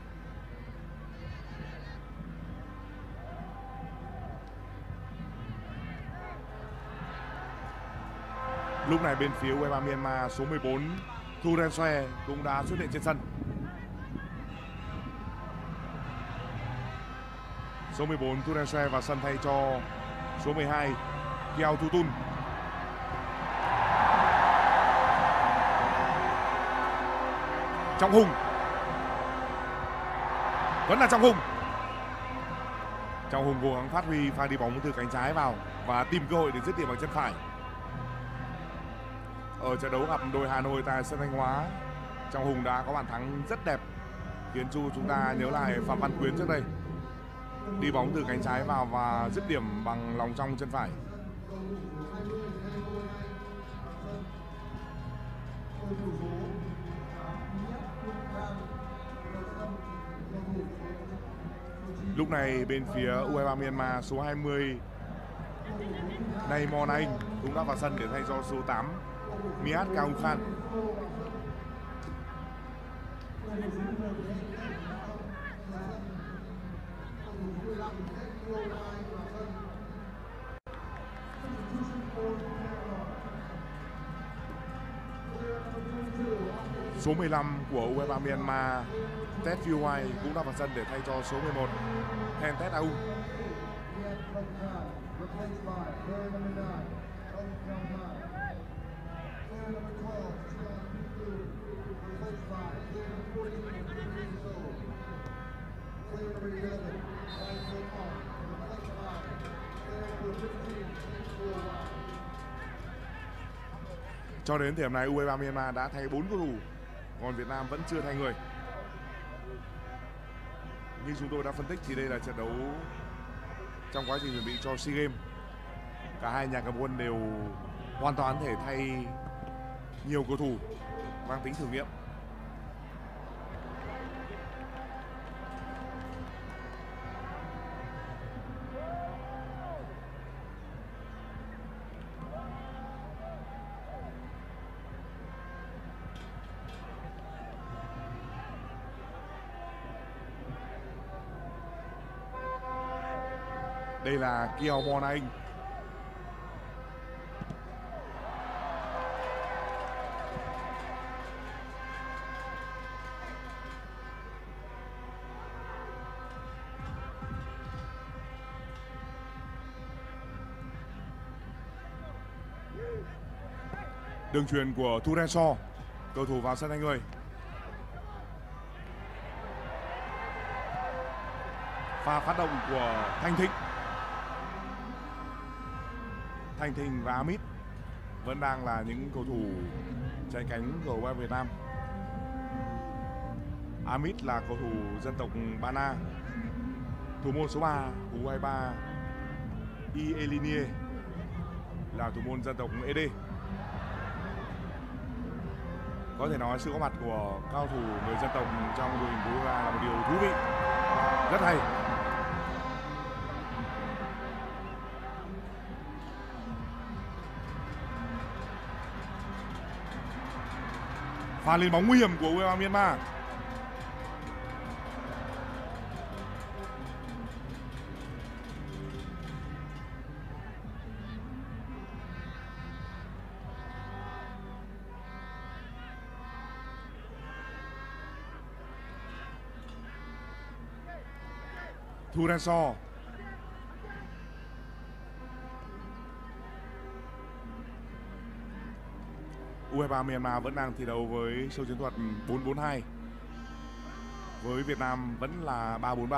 Lúc này bên phía U23 Myanmar, số 14 Thu Ren Xoe cũng đã xuất hiện trên sân. Số 14 Thu Ren Xoe vào sân thay cho số 12 Kiao Thu Tun. Trọng Hùng, vẫn là Trọng Hùng. Trọng Hùng cố gắng phát huy pha đi bóng từ cánh trái vào và tìm cơ hội để dứt điểm bằng chân phải. Ở trận đấu gặp đội Hà Nội tại sân Thanh Hóa, Trọng Hùng đã có bàn thắng rất đẹp khiến cho chúng ta nhớ lại Phạm Văn Quyến trước đây, đi bóng từ cánh trái vào và dứt điểm bằng lòng trong chân phải. Lúc này bên phía U23 Myanmar, số 20 Naimon Anh cũng đã vào sân để thay cho số 8 Miat Kaung Khan. Số 15 của U23 Myanmar Tet Viewai cũng đã vào sân để thay cho số 11 Hen Tet Aung. Cho đến thời điểm này, U23 Myanmar đã thay 4 cầu thủ, còn Việt Nam vẫn chưa thay người. Như chúng tôi đã phân tích thì đây là trận đấu trong quá trình chuẩn bị cho SEA Games. Cả hai nhà cầm quân đều hoàn toàn thể thay nhiều cầu thủ mang tính thử nghiệm. Đây là Kiao Mon Anh. Đường chuyền của Thu Ren So, cầu thủ vào sân thay người. Pha phát động của Thanh Thịnh. Thanh Thinh và Amit vẫn đang là những cầu thủ chạy cánh của U23 Việt Nam. Amit là cầu thủ dân tộc Ba Na, thủ môn số 3 của U23 Y Elinie là thủ môn dân tộc ED. Có thể nói sự có mặt của cao thủ người dân tộc trong đội hình của U23 là một điều thú vị, rất hay. Pha lên bóng nguy hiểm của U23 Myanmar. Thu Đen So. U23 Myanmar vẫn đang thi đấu với sâu chiến thuật 4-4-2. Với Việt Nam vẫn là 3-4-3.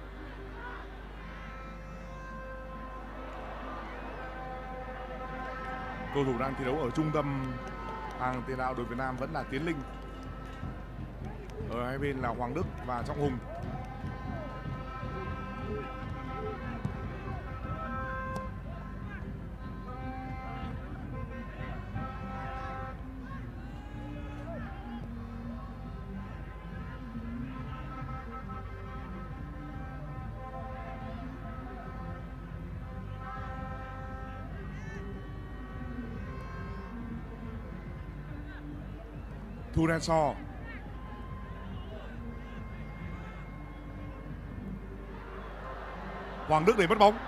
Cầu thủ đang thi đấu ở trung tâm hàng tiền đạo đội Việt Nam vẫn là Tiến Linh. Ở hai bên là Hoàng Đức và Trọng Hùng. Thu Đen So. Hoàng Đức để mất bóng.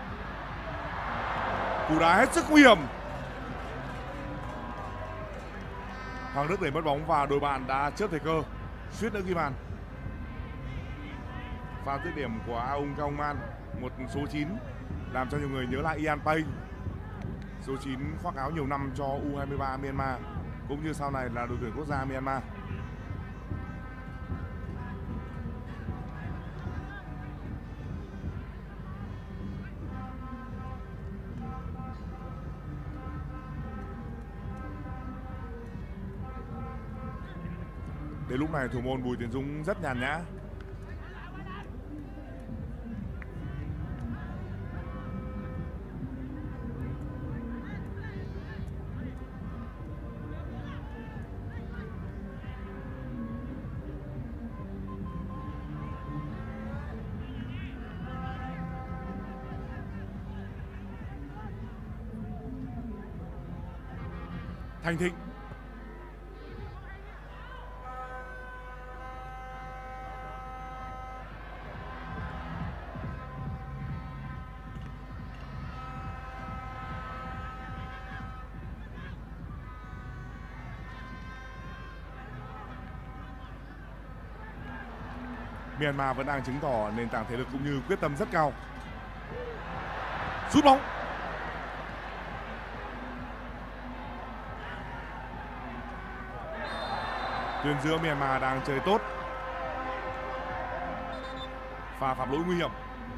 Cú đá hết sức nguy hiểm. Hoàng Đức để mất bóng và đội bạn đã chớp thời cơ, suýt nữa ghi bàn. Pha dứt điểm của Aung Kaung Man, một số 9 làm cho nhiều người nhớ lại Ian Payne. Số 9 khoác áo nhiều năm cho U23 Myanmar cũng như sau này là đội tuyển quốc gia Myanmar. Đến lúc này thủ môn Bùi Tiến Dũng rất nhàn nhã. Thanh Thịnh. Myanmar vẫn đang chứng tỏ nền tảng thể lực cũng như quyết tâm rất cao. Sút bóng. Tuyến giữa Myanmar đang chơi tốt. Pha phạm lỗi nguy hiểm.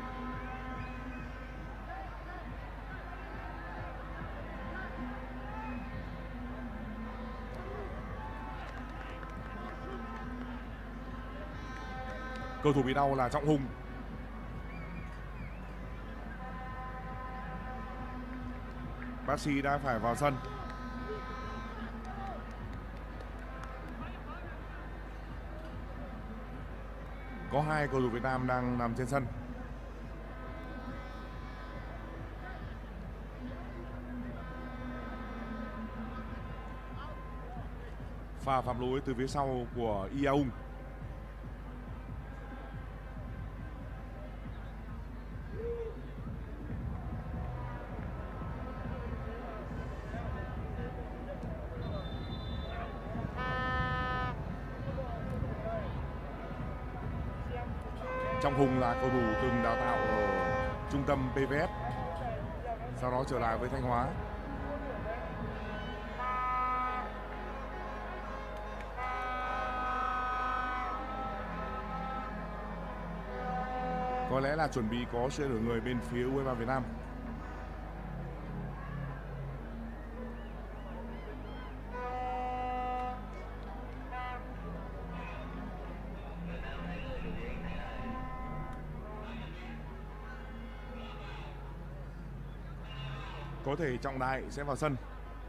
Cầu thủ bị đau là Trọng Hùng. Bác sĩ đã phải vào sân. Có 2 cầu thủ Việt Nam đang nằm trên sân. Pha phạm lỗi từ phía sau của Iaung. Trọng Hùng là cầu thủ từng đào tạo ở trung tâm PVF, sau đó trở lại với Thanh Hóa. Có lẽ là chuẩn bị có sự đổi người bên phía U23 Việt Nam. Có thể Trọng Đại sẽ vào sân.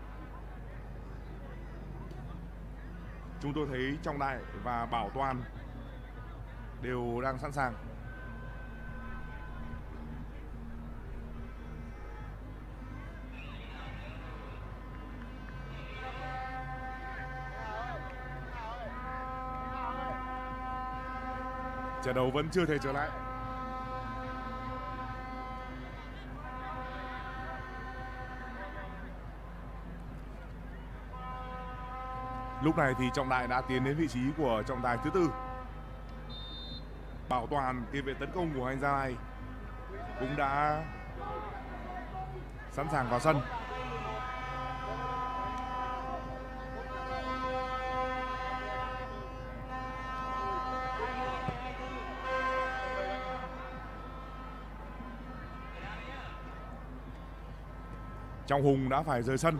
Chúng tôi thấy Trọng Đại và Bảo Toàn đều đang sẵn sàng. Trận đấu vẫn chưa thể trở lại. Lúc này thì Trọng Đại đã tiến đến vị trí của trọng tài thứ tư. Bảo Toàn, tiền vệ tấn công của Anh Gia Lai, cũng đã sẵn sàng vào sân. Trọng Hùng đã phải rời sân.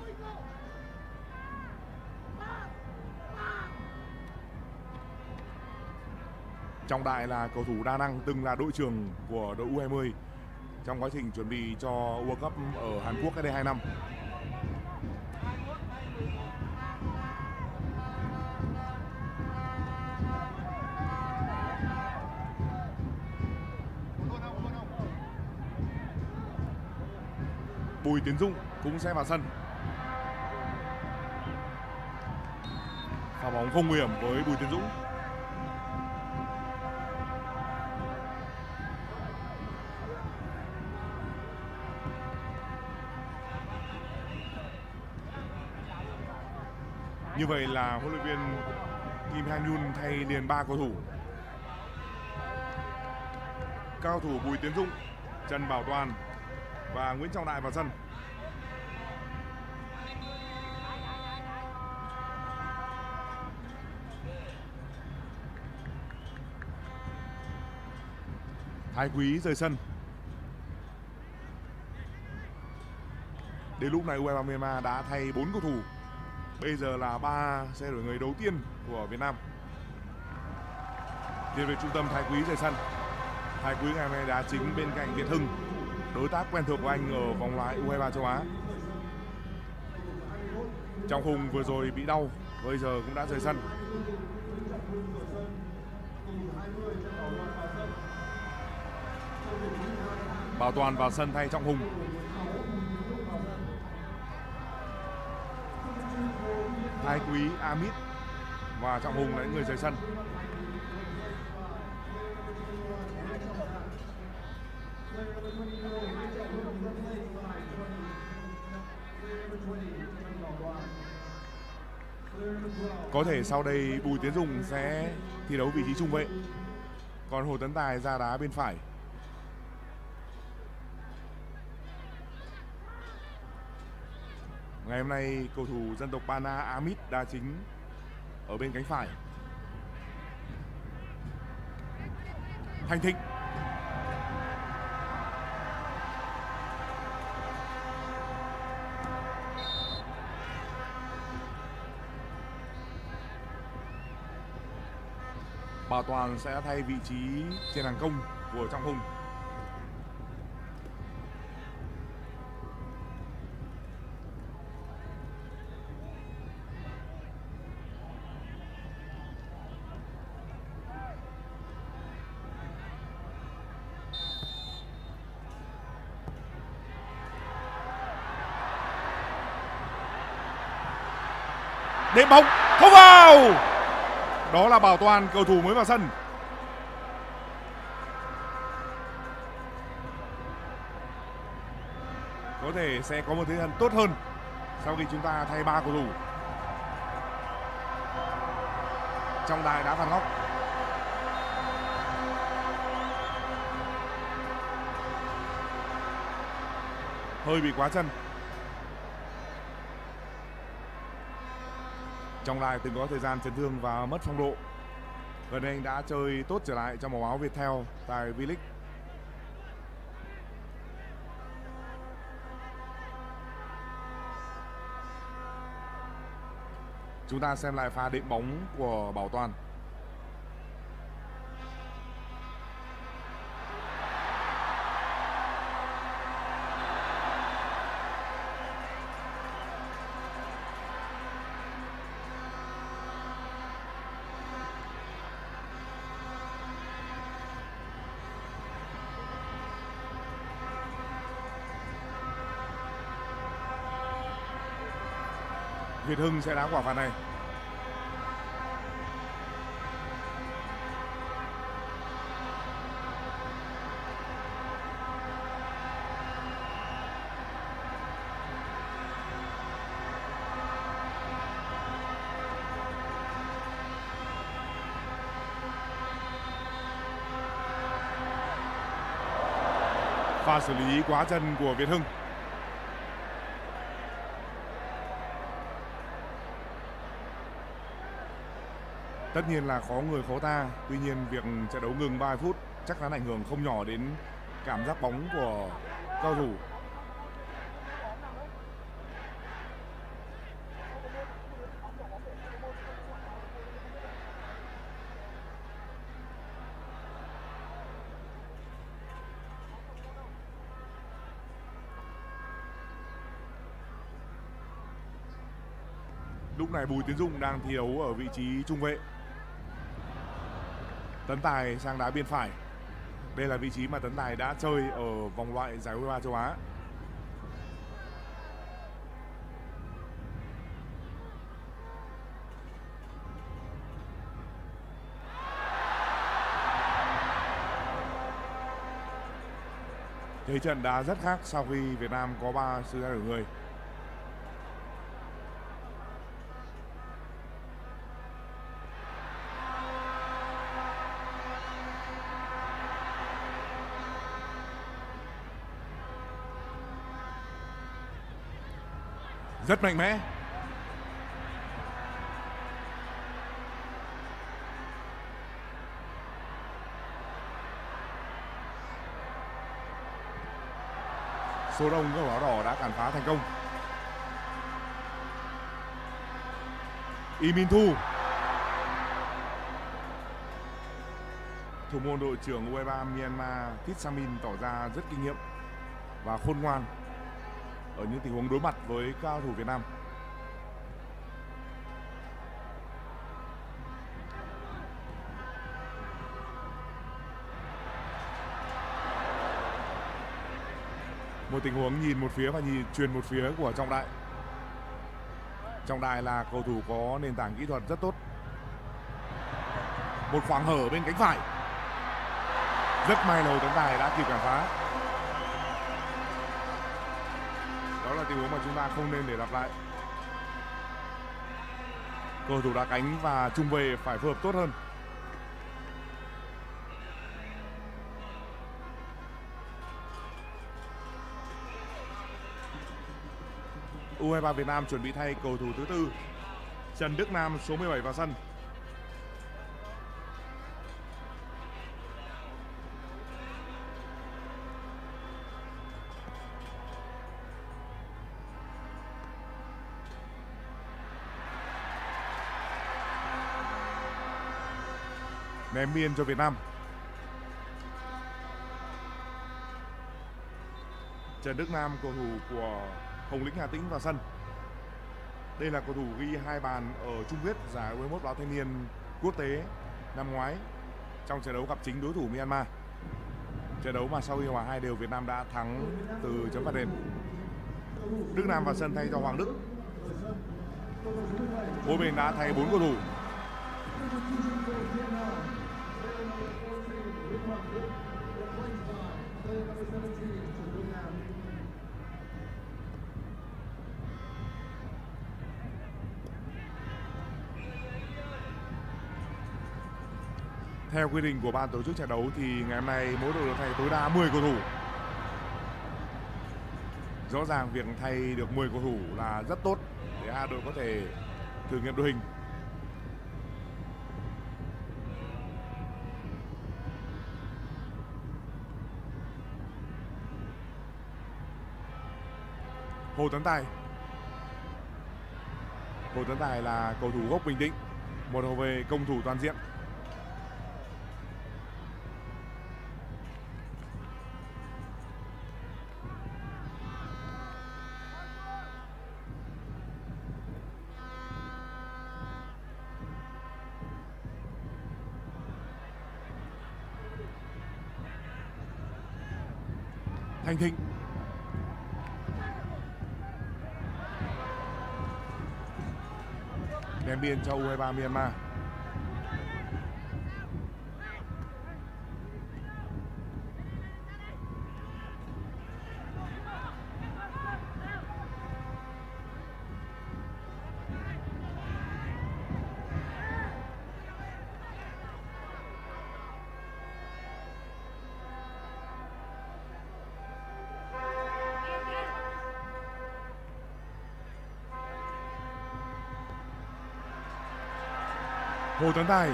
Trọng Đại là cầu thủ đa năng, từng là đội trưởng của đội U20 trong quá trình chuẩn bị cho World Cup ở Hàn Quốc cách đây 2 năm. Bùi Tiến Dũng cũng sẽ vào sân. Pha bóng không nguy hiểm với Bùi Tiến Dũng. Như vậy là huấn luyện viên Kim Han-yun thay liền 3 cầu thủ. Cao thủ Bùi Tiến Dũng, Trần Bảo Toàn và Nguyễn Trọng Đại vào sân. Thái Quý rời sân. Đến lúc này U23 Myanmar đã thay 4 cầu thủ. Bây giờ là 3 xe đổi người đầu tiên của Việt Nam. Tiền vệ trung tâm Thái Quý rời sân. Thái Quý ngày hôm nay đá chính bên cạnh Việt Hưng, đối tác quen thuộc của anh ở vòng loại U23 châu Á. Trọng Hùng vừa rồi bị đau, bây giờ cũng đã rời sân. Bảo Toàn vào sân thay Trọng Hùng. Thái Quý, Amit và Trọng Hùng là những người rời sân. Có thể sau đây Bùi Tiến Dũng sẽ thi đấu vị trí trung vệ, còn Hồ Tấn Tài ra đá bên phải. Ngày hôm nay cầu thủ dân tộc Ba Na Amit đá chính ở bên cánh phải. Thành Thịnh. Bảo Toàn sẽ thay vị trí trên hàng công của Trọng Hùng. Đệm bóng không vào. Đó là Bảo Toàn, cầu thủ mới vào sân. Có thể sẽ có một thế trận tốt hơn sau khi chúng ta thay 3 cầu thủ. Trọng Đại đá phạt góc. Hơi bị quá chân. Trọng Đại từng có thời gian chấn thương và mất phong độ. Gần đây anh đã chơi tốt trở lại trong màu áo Viettel tại V-League. Chúng ta xem lại pha đệm bóng của Bảo Toàn. Việt Hưng sẽ đá quả phạt này. Pha xử lý quá chân của Việt Hưng. Tất nhiên là khó người khó ta. Tuy nhiên việc trận đấu ngừng 3 phút chắc chắn ảnh hưởng không nhỏ đến cảm giác bóng của cầu thủ. Lúc này Bùi Tiến Dũng đang thi đấu ở vị trí trung vệ. Tấn Tài sang đá biên phải. Đây là vị trí mà Tấn Tài đã chơi ở vòng loại giải U23 châu Á. Thế trận đá rất khác sau khi Việt Nam có 3 sự thay đổi người. Rất mạnh mẽ. Số đông các áo đỏ đã cản phá thành công. Y Min Thu, thủ môn đội trưởng U23 Myanmar Thit Samin tỏ ra rất kinh nghiệm và khôn ngoan ở những tình huống đối mặt với cao thủ Việt Nam. Một tình huống nhìn một phía và truyền một phía của Trọng Đại. Trọng Đại là cầu thủ có nền tảng kỹ thuật rất tốt. Một khoảng hở bên cánh phải. Rất may là Hồ Tấn Tài đã kịp cản phá. Đó là tình huống mà chúng ta không nên để lặp lại. Cầu thủ đá cánh và trung vệ phải phối hợp tốt hơn. U23 Việt Nam chuẩn bị thay cầu thủ thứ tư Trần Đức Nam số 17 vào sân. Ném biên cho Việt Nam. Trần Đức Nam, cầu thủ của Hồng Lĩnh Hà Tĩnh vào sân. Đây là cầu thủ ghi 2 bàn ở chung kết giải U21 báo thanh niên quốc tế năm ngoái trong trận đấu gặp chính đối thủ Myanmar. Trận đấu mà sau khi hòa 2 đều, Việt Nam đã thắng từ chấm phạt đền. Đức Nam vào sân thay cho Hoàng Đức. Mỗi bên đã thay 4 cầu thủ. Theo quy định của ban tổ chức trận đấu thì ngày hôm nay mỗi đội được thay tối đa 10 cầu thủ. Rõ ràng việc thay được 10 cầu thủ là rất tốt để hai đội có thể thử nghiệm đội hình. Hồ Tấn Tài. Hồ Tấn Tài là cầu thủ gốc Bình Định, một hậu vệ công thủ toàn diện. Thanh Thịnh. ném biên cho U23 Myanmar. Hồ Tấn Tài.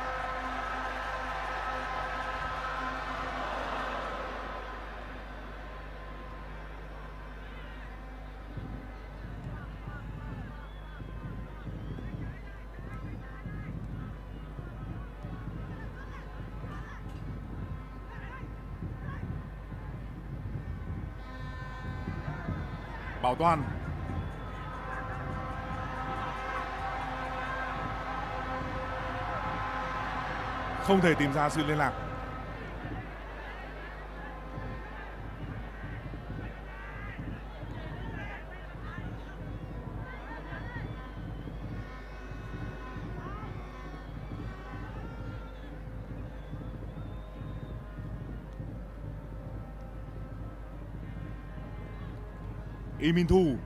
Bảo Toàn. Không thể tìm ra sự liên lạc. Y Minh Thu.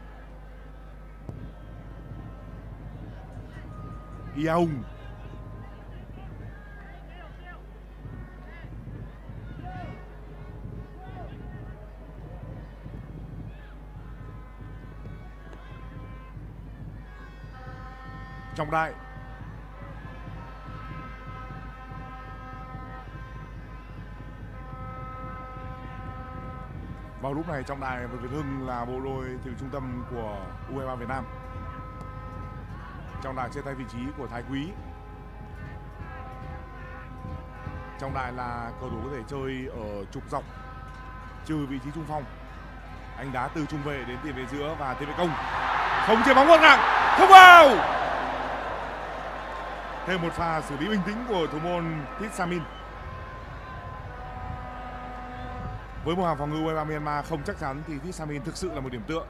Y Aung. Trọng Đại. Vào lúc này Trọng Đại và Việt Hưng là bộ đôi từ trung tâm của U23 Việt Nam. Trọng Đại trên tay vị trí của Thái Quý. Trọng Đại là cầu thủ có thể chơi ở trục dọc trừ vị trí trung phong. Anh đá từ trung vệ đến tiền vệ giữa và tiền vệ công. Không chia bóng gọn gàng, không vào. Thêm một pha xử lý bình tĩnh của thủ môn Thít Samin. Với một hàng phòng ngự U23 Myanmar không chắc chắn thì Thít Samin thực sự là một điểm tựa.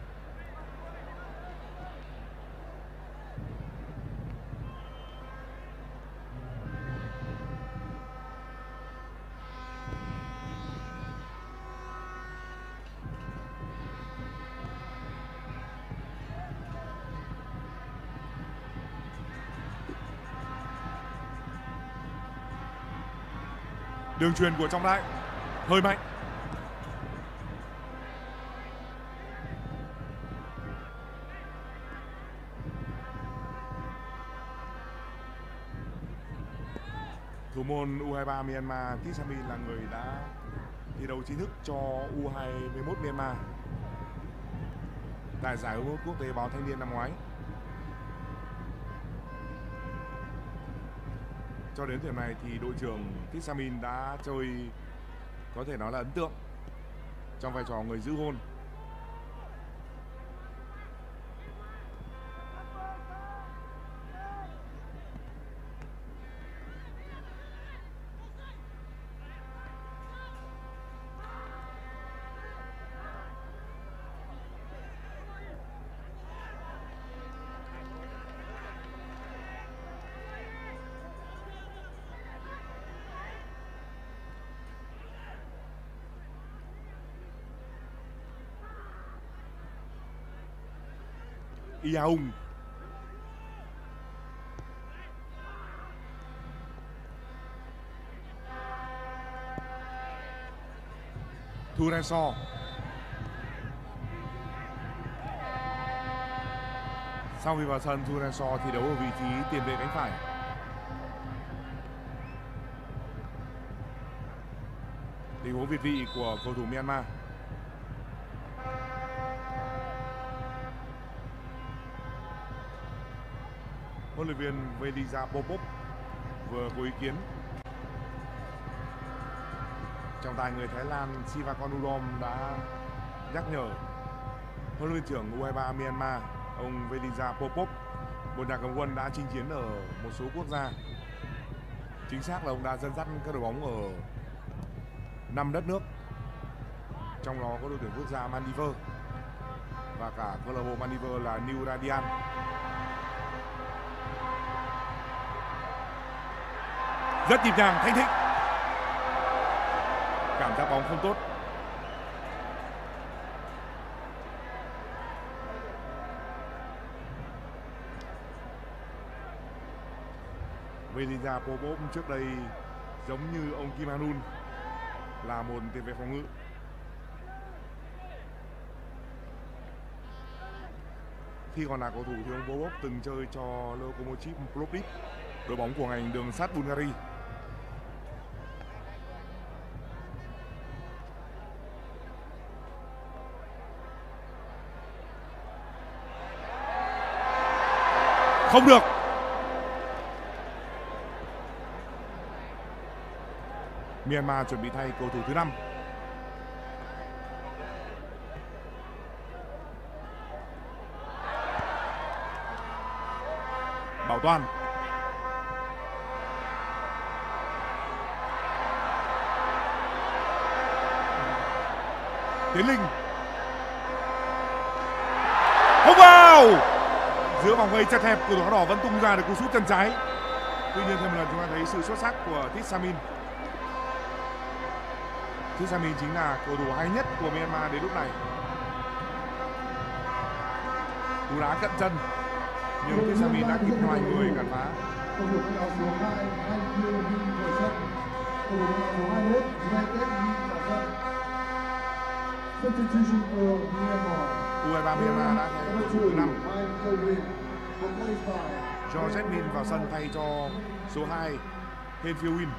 Đường truyền của Trọng Đại hơi mạnh. Thủ môn U23 Myanmar Thít Samin là người đã thi đấu chính thức cho U21 Myanmar tại giải U21 quốc tế báo Thanh niên năm ngoái. Cho đến thời điểm này thì đội trưởng Thít Samin đã chơi có thể nói là ấn tượng trong vai trò người giữ hôn. Y Aung. Thu Ren So. Sau khi vào sân, Thu Ren So thi đấu ở vị trí tiền vệ cánh phải. Tình huống việt vị của cầu thủ Myanmar. Huấn luyện viên Velisa Popov vừa có ý kiến. Trọng tài người Thái Lan Sivakonulom đã nhắc nhở huấn luyện viên trưởng U23 Myanmar ông Velisa Popov, một nhà cầm quân đã chinh chiến ở một số quốc gia. Chính xác là ông đã dẫn dắt các đội bóng ở 5 đất nước, trong đó có đội tuyển quốc gia Maldives và cả câu lạc bộ Maldives là New Radiant. Rất nhịp nhàng, thanh thịnh. Cảm giác bóng không tốt. Velisa Popov trước đây giống như ông Kim Han-un là một tiền vệ phòng ngự. Khi còn là cầu thủ thì ông Popov từng chơi cho Lokomotiv Plovdiv, đội bóng của ngành đường sắt Bulgaria. Không được. Myanmar chuẩn bị thay cầu thủ thứ 5. Bảo Toàn. Tiến Linh. Không vào. Giữa vòng vây chật hẹp, cầu thủ áo đỏ vẫn tung ra được cú sút chân trái. Tuy nhiên thêm một lần chúng ta thấy sự xuất sắc của Thitsamin. Thitsamin chính là cầu thủ hay nhất của Myanmar đến lúc này. Cú đá cận chân nhưng Thitsamin đã kịp ngoài người cản phá. U23 Myanmar đã thay cầu thủ thứ 5 cho Jetmin vào sân thay cho số 2 Hên Phiêu Win.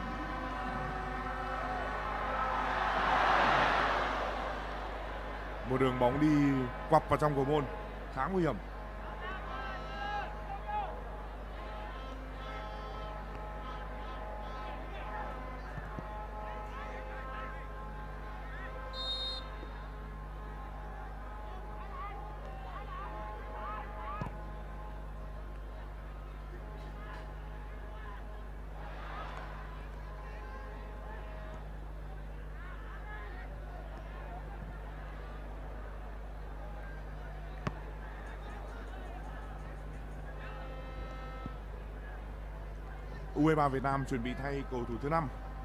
Một đường bóng đi quặp vào trong cầu môn khá nguy hiểm. U23 Việt Nam chuẩn bị thay cầu thủ thứ 5.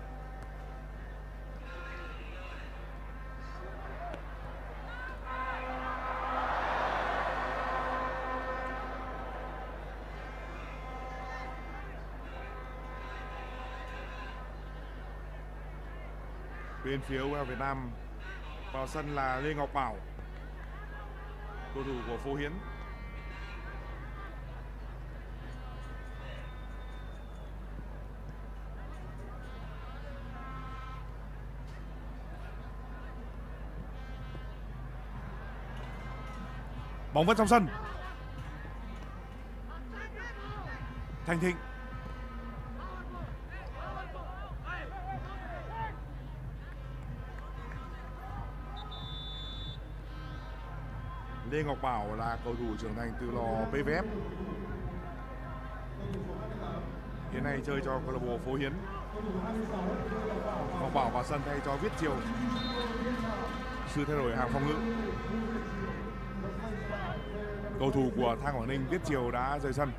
Bên phía U23 Việt Nam vào sân là Lê Ngọc Bảo, cầu thủ của Phố Hiến. Bóng vẫn trong sân. Thanh Thịnh. Lê Ngọc Bảo là cầu thủ trưởng thành từ lò PVF. Hiện nay chơi cho câu lạc bộ Phố Hiến. Ngọc Bảo vào sân thay cho Viết Triều. Sự thay đổi hàng phòng ngự. Cầu thủ của Than Quảng Ninh Viết Triều đã rời sân.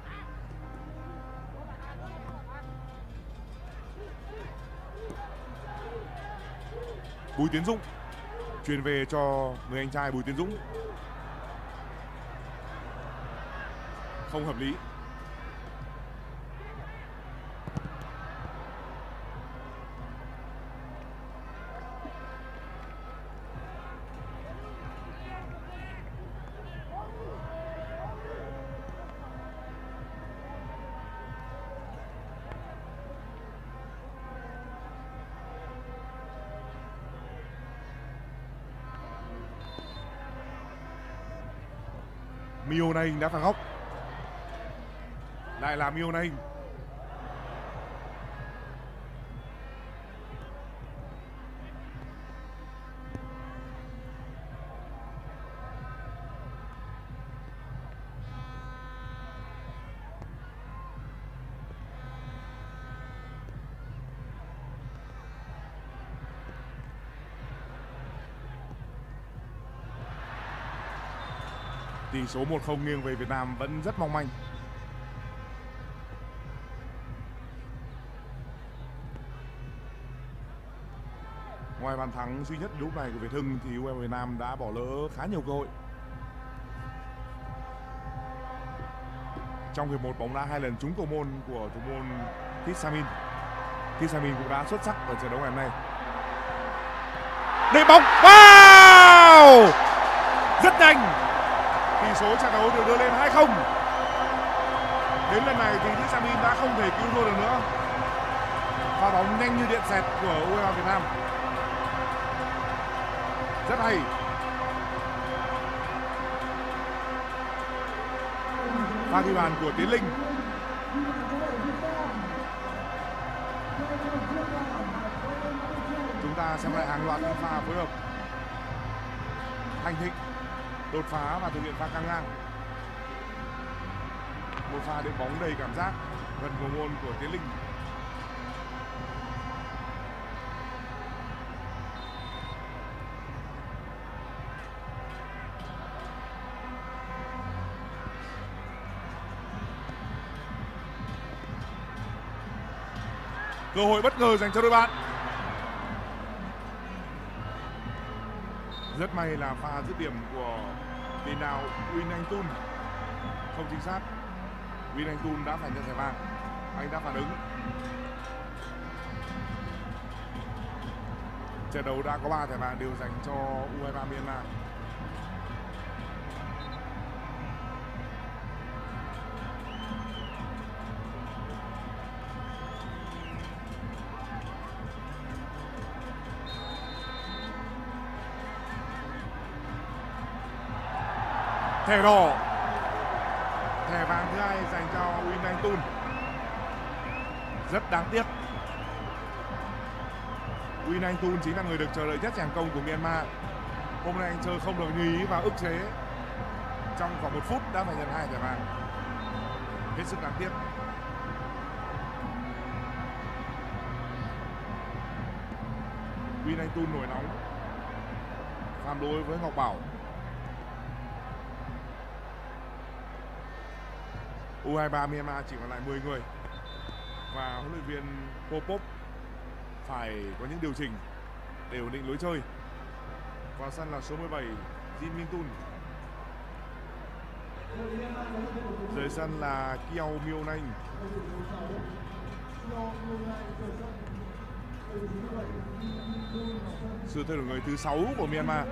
Bùi Tiến Dũng chuyền về cho người anh trai Bùi Tiến Dũng. Không hợp lý. Mio Naing đã phạt góc. Lại là Mio Naing. Tỷ số 1-0 nghiêng về Việt Nam vẫn rất mong manh. bàn thắng duy nhất lúc này của Việt Hưng thì U23 Việt Nam đã bỏ lỡ khá nhiều cơ hội. Trong hiệp 1 bóng đá 2 lần trúng cầu môn của thủ môn Thitsamin. Thitsamin cũng đã xuất sắc ở trận đấu ngày hôm nay. Để bóng vào rất nhanh, tỷ số trận đấu được đưa lên 2-0. Đến lần này thì Thitsamin đã không thể cứu thua được nữa. Pha bóng nhanh như điện xẹt của U23 Việt Nam, rất hay. Pha ghi bàn của Tiến Linh. Chúng ta xem lại hàng loạt những pha phối hợp Thanh Thịnh đột phá và thực hiện pha căng ngang. Một pha đệm bóng đầy cảm giác gần cầu môn của Tiến Linh. Cơ hội bất ngờ dành cho đội bạn. Rất may là pha dứt điểm của tiền đạo Win Anh Tun không chính xác. Win Anh Tun đã phải nhận thẻ vàng. Anh đã phản ứng. Trận đấu đã có 3 thẻ vàng đều dành cho U23 Myanmar. Thẻ đỏ, thẻ vàng thứ hai dành cho Win Anh Tun. Rất đáng tiếc. Win Anh Tun chính là người được chờ đợi nhất tràng công của Myanmar. Hôm nay anh chơi không được như ý và ức chế. Trong khoảng 1 phút đã phải nhận 2 thẻ vàng. Hết sức đáng tiếc. Win Anh Tun nổi nóng phản đối với Ngọc Bảo. U23 Myanmar chỉ còn lại 10 người và huấn luyện viên Popov phải có những điều chỉnh để ổn định lối chơi. Vào sân là số 17 Jin Min Tun. Dưới sân là Kiao Myo Nanh. Sự thay đổi người thứ 6 của Myanmar.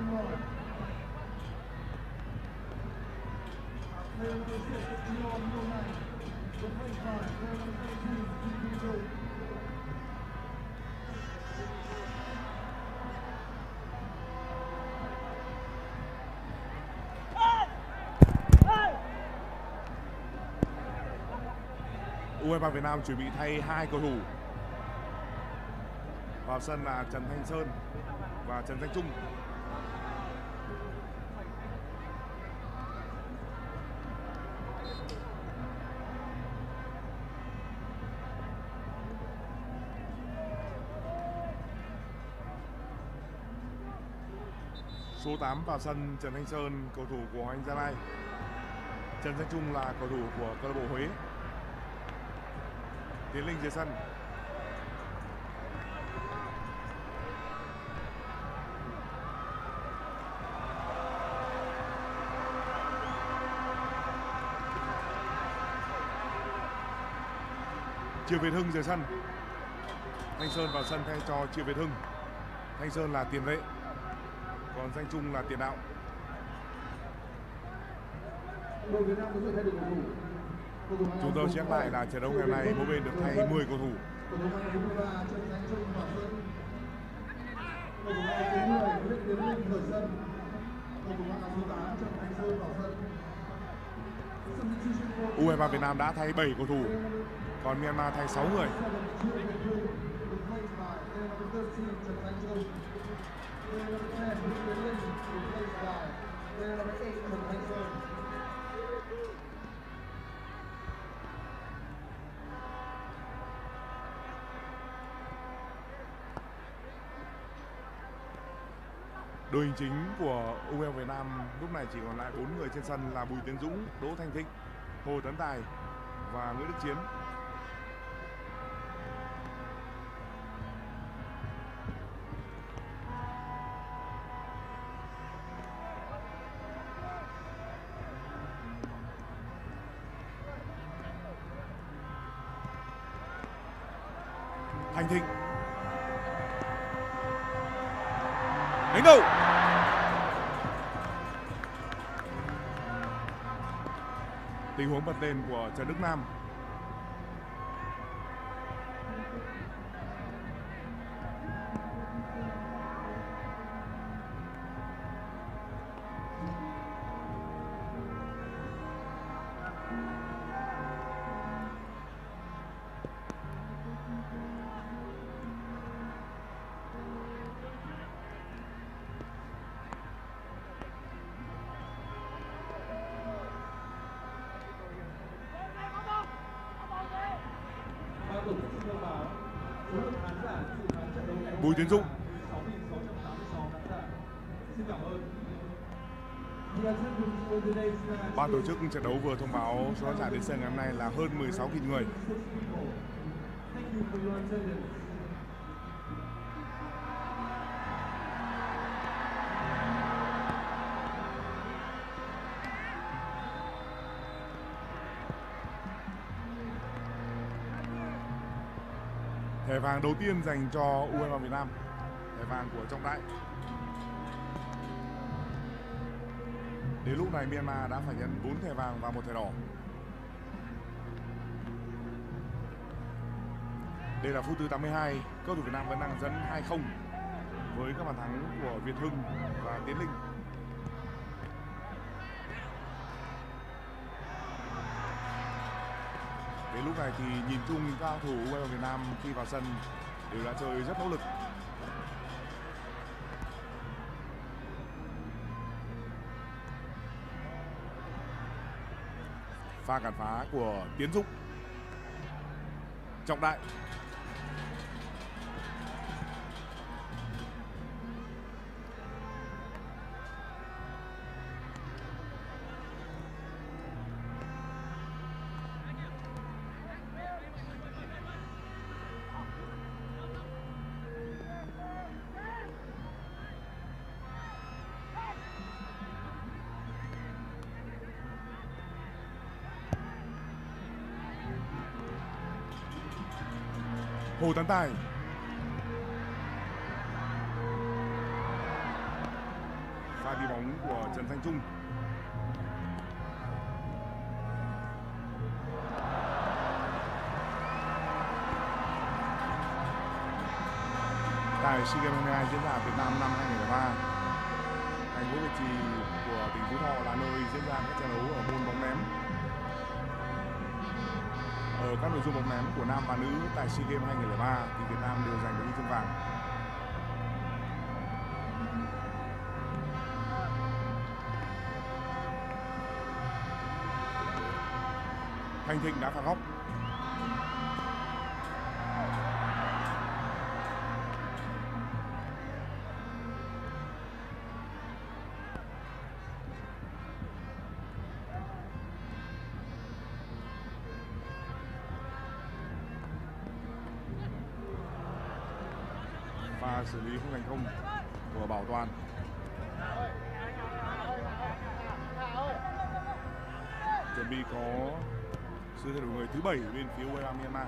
U23 Việt Nam chuẩn bị thay 2 cầu thủ. Vào sân là Trần Thanh Sơn và Trần Thanh Trung. Số 8 vào sân Trần Thanh Sơn, cầu thủ của Hoàng Anh Gia Lai. Trần Thanh Trung là cầu thủ của câu lạc bộ Huế. Tiến Linh dưới sân. Triệu Việt Hưng dưới sân. Thanh Sơn vào sân thay cho Triệu Việt Hưng. Thanh Sơn là tiền vệ, còn Danh Trung là tiền đạo. Chúng tôi check lại là trận đấu ngày hôm nay mỗi bên được thay 10 cầu thủ. U23 Việt Nam đã thay 7 cầu thủ, còn Myanmar thay 6 người. Đội hình chính của U23 Việt Nam lúc này chỉ còn lại 4 người trên sân là Bùi Tiến Dũng, Đỗ Thanh Thịnh, Hồ Tấn Tài và Nguyễn Đức Chiến. Thành Thịnh. Đánh đầu. Tình huống bật lên của Trần Đức Nam. Bùi Tiến Dũng. Ban tổ chức trận đấu vừa thông báo số khán giả đến sân ngày hôm nay là hơn 16.000 người. Thẻ vàng đầu tiên dành cho U23 Việt Nam, thẻ vàng của Trọng Đại. Đến lúc này Myanmar đã phải nhận 4 thẻ vàng và 1 thẻ đỏ. Đây là phút thứ 82, cầu thủ Việt Nam vẫn đang dẫn 2-0 với các bàn thắng của Việt Hưng và Tiến Linh. Đến lúc này thì nhìn chung các cầu thủ U23 Việt Nam khi vào sân đều đã chơi rất nỗ lực. Pha cản phá của Tiến Dũng. Trọng Đại. Hồ Tấn Tài. Pha đi bóng của Trần Thanh Trung. Tại SEA Games 22 diễn ra ở Việt Nam năm 2003, thành phố Việt Trì của tỉnh Phú Thọ là nơi diễn ra các trận đấu ở môn bóng ném. Ở các nội dung bóng ném của nam và nữ tại SEA Games 2003 thì Việt Nam đều giành được huy chương vàng. Thành Thịnh đã phạt góc. Pha xử lý không thành công của Bảo Toàn. Chuẩn bị có sự thay đổi người thứ 7 bên phía U23 Myanmar.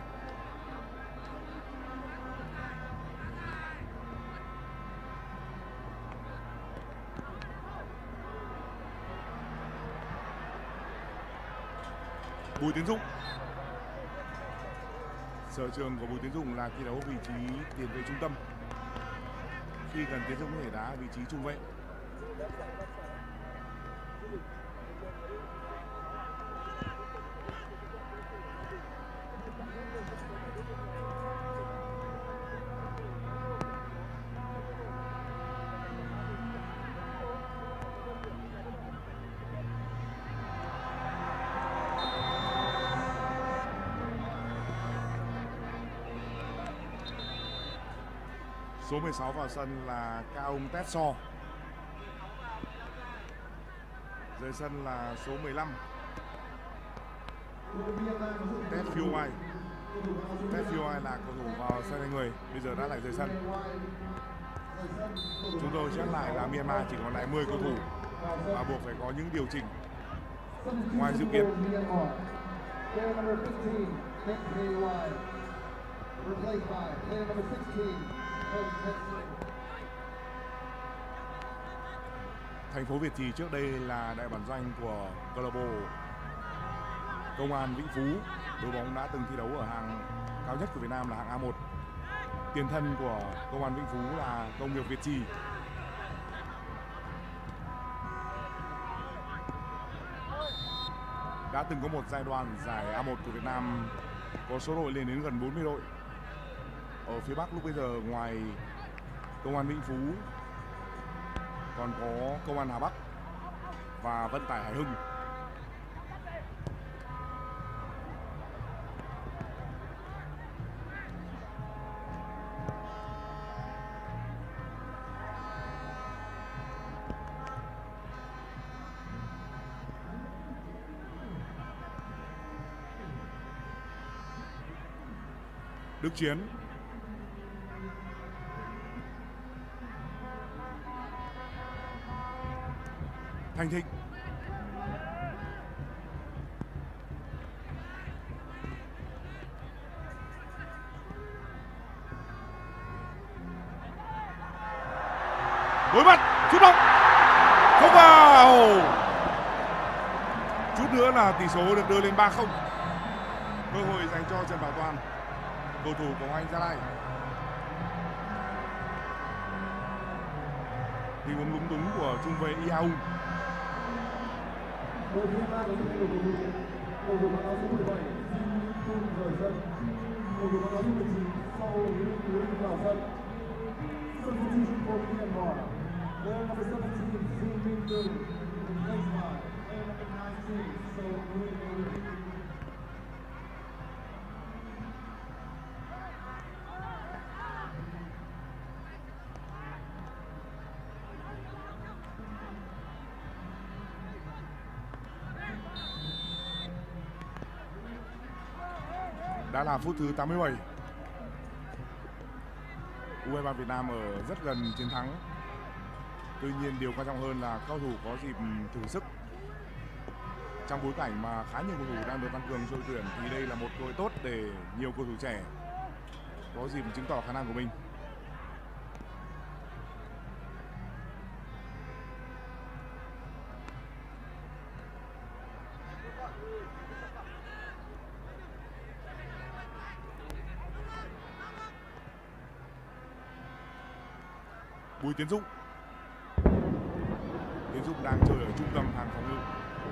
Bùi Tiến Dũng. Sở trường của Bùi Tiến Dũng là thi đấu vị trí tiền vệ trung tâm. Khi cần Tiến Dũng có thể đá vị trí trung vệ. Số 16 vào sân là Kaung Tét So. Rời sân là số 15 Tet Phiêu Ai. Tet Phiêu Ai là cầu thủ vào sân hai người, bây giờ đã lại rời sân. Chúng tôi check lại là Myanmar chỉ còn lại 10 cầu thủ và buộc phải có những điều chỉnh ngoài dự kiến. Thành phố Việt Trì trước đây là đại bản doanh của câu lạc bộ Công an Vĩnh Phú. Đội bóng đã từng thi đấu ở hạng cao nhất của Việt Nam là hạng A1. Tiền thân của Công an Vĩnh Phú là Công nghiệp Việt Trì. Đã từng có một giai đoạn giải A1 của Việt Nam có số đội lên đến gần 40 đội. Ở phía Bắc lúc bây giờ ngoài Công an Vĩnh Phú còn có Công an Hà Bắc và Vận tải Hải Hưng. Đức Chiến. Thành Thịnh. Đối mặt, sút bóng. Không vào. Chút nữa là tỷ số được đưa lên 3-0. Cơ hội dành cho Trần Bảo Toàn, cầu thủ của Hoàng Anh Gia Lai. Tình huống lúng túng của trung vệ Ia Ung. Đã là phút thứ 87. U23 Việt Nam ở rất gần chiến thắng. Tuy nhiên điều quan trọng hơn là cầu thủ có dịp thử sức. Trong bối cảnh mà khá nhiều cầu thủ đang được tăng cường cho đội tuyển thì đây là một cơ hội tốt để nhiều cầu thủ trẻ có dịp chứng tỏ khả năng của mình. Bùi Tiến Dũng. Tiến Dũng đang chơi ở trung tâm hàng phòng ngự.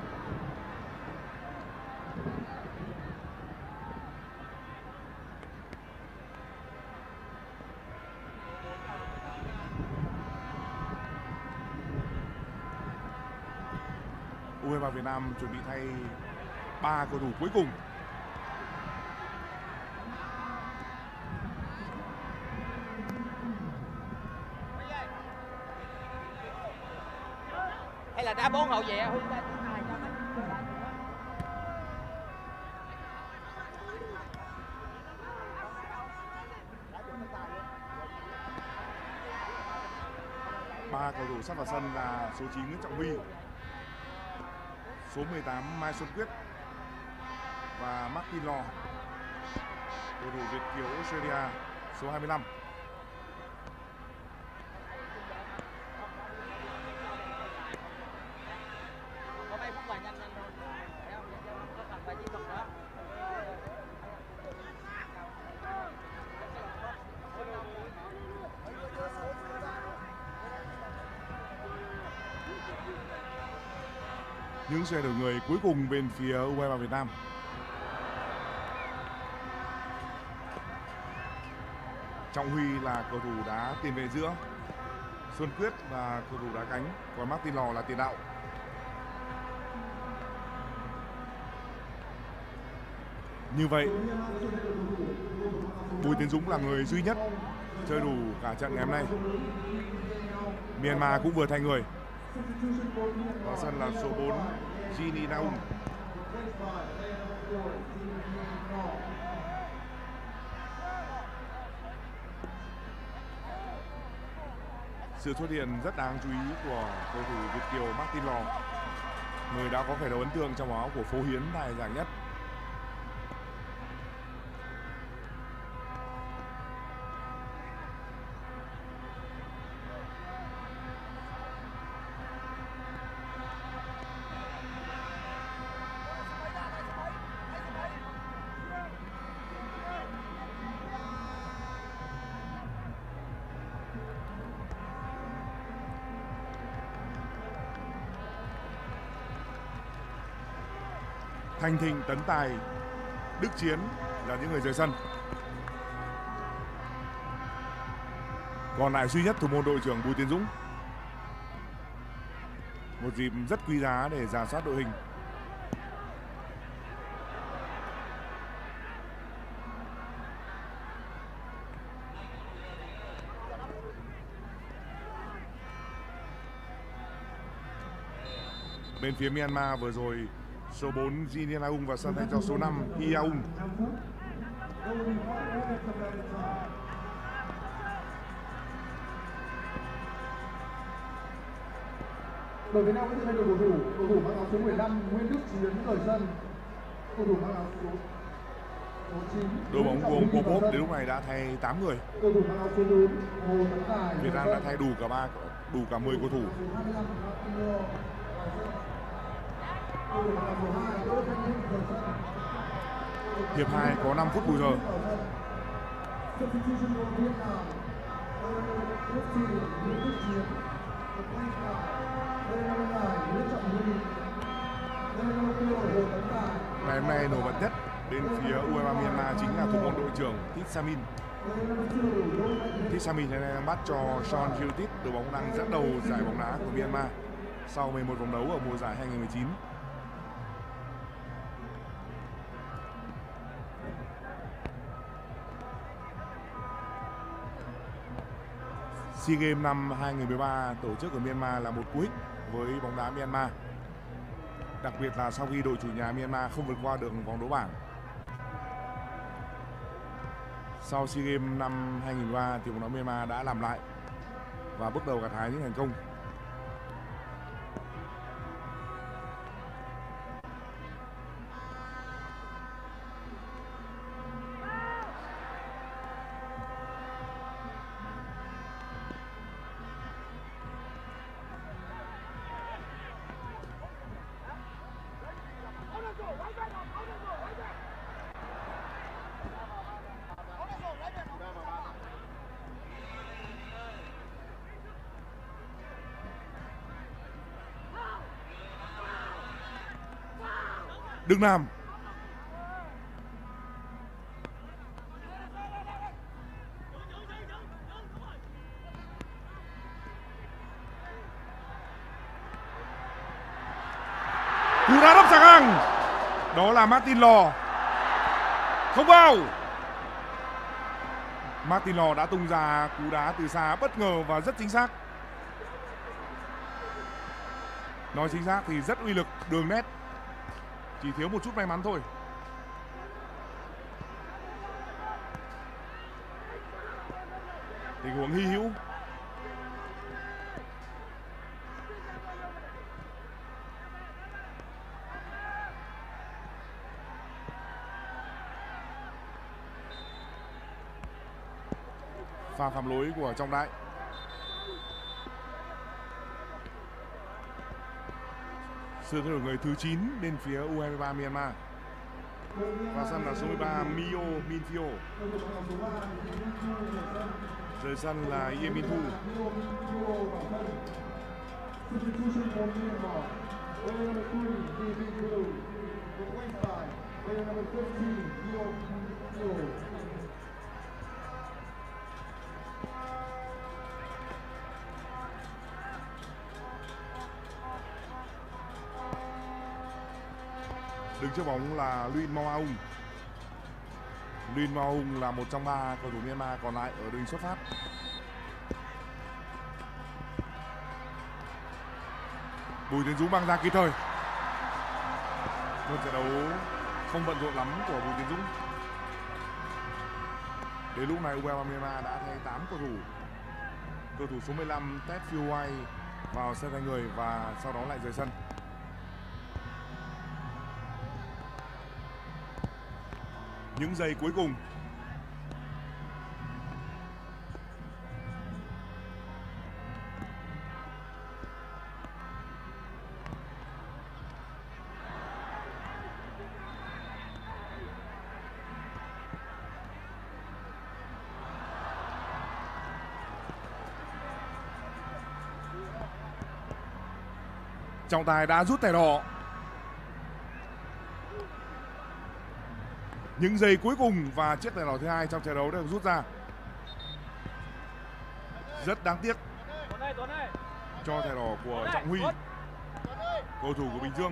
U23 Việt Nam chuẩn bị thay 3 cầu thủ cuối cùng. Hay là đá 4 hậu vệ Ba cầu thủ sắp vào sân là số 9 Nguyễn Trọng Huy, số 18 Mai Xuân Quyết và Martin Lò, cầu thủ Việt kiều Australia số 25. Những xe đổi người cuối cùng bên phía U23 Việt Nam. Trọng Huy là cầu thủ đá tiền vệ giữa, Xuân Quyết là cầu thủ đá cánh, còn Martin Lò là tiền đạo. Như vậy, Bùi Tiến Dũng là người duy nhất chơi đủ cả trận ngày hôm nay. Myanmar cũng vừa thay người. Vào sân là số 4 Jini Naum. Sự xuất hiện rất đáng chú ý của cầu thủ Việt kiều Martin Lò, người đã có khởi đầu ấn tượng trong áo của Phố Hiến tại giải nhất. Thanh Thịnh, Tấn Tài, Đức Chiến là những người rời sân. Còn lại duy nhất thủ môn đội trưởng Bùi Tiến Dũng. Một dịp rất quý giá để rà soát đội hình. Bên phía Myanmar vừa rồi số 4 Jin Aung vào sân thay cho số 5 Hi Aung. Đội Việt Nam sẽ thay đổi cầu thủ mang áo số 15 Nguyễn Đức Chiến rời sân. Cầu thủ mang áo số 9. Đội bóng của ông Popov đến lúc này đã thay 8 người. Cầu thủ mang áo số 4 Hồ Tấn Tài. Việt Nam đã thay đủ cả 10 cầu thủ. Hiệp 2 có 5 phút bù giờ. Ngày hôm nay nổi bật nhất bên phía U23 Myanmar chính là thủ môn đội trưởng Thitsamin. Thitsamin hiện nay đang bắt cho Sean Giltit, đội bóng đang dẫn đầu giải bóng đá của Myanmar sau 11 vòng đấu ở mùa giải 2019. SEA Games năm 2013 tổ chức ở Myanmar là một cú hích với bóng đá Myanmar. Đặc biệt là sau khi đội chủ nhà Myanmar không vượt qua được vòng đấu bảng. Sau SEA Games năm 2013 thì bóng đá Myanmar đã làm lại và bước đầu gặt hái những thành công. Đức Nam. Cú đá đập sang ngang. Đó là Martin Lò. Không vào. Martin Lò đã tung ra cú đá từ xa bất ngờ và rất chính xác. Nói chính xác thì rất uy lực, đường nét. Chỉ thiếu một chút may mắn thôi. Tình huống hy hữu. Pha phạm lỗi của Trọng Đại. Sự thay đổi người thứ 9 bên phía U23 Myanmar. Và sân là số 13 Mio Minfio. Rời sân là Ye Min Thu. Đứng trước bóng là Luin Mao Aung. Luin Mao Aung là một trong 3 cầu thủ Myanmar còn lại ở đường xuất phát. Bùi Tiến Dũng băng ra kịp thời. Một trận đấu không bận rộn lắm của Bùi Tiến Dũng. Đến lúc này U23 Myanmar đã thay 8 cầu thủ. Cầu thủ số 15 Ted Phiêu vào sân thay người và sau đó lại rời sân. Những giây cuối cùng. Trọng tài đã rút thẻ đỏ. Những giây cuối cùng và chiếc thẻ đỏ thứ hai trong trận đấu đã được rút ra. Rất đáng tiếc cho thẻ đỏ của Trọng Huy, cầu thủ của Bình Dương.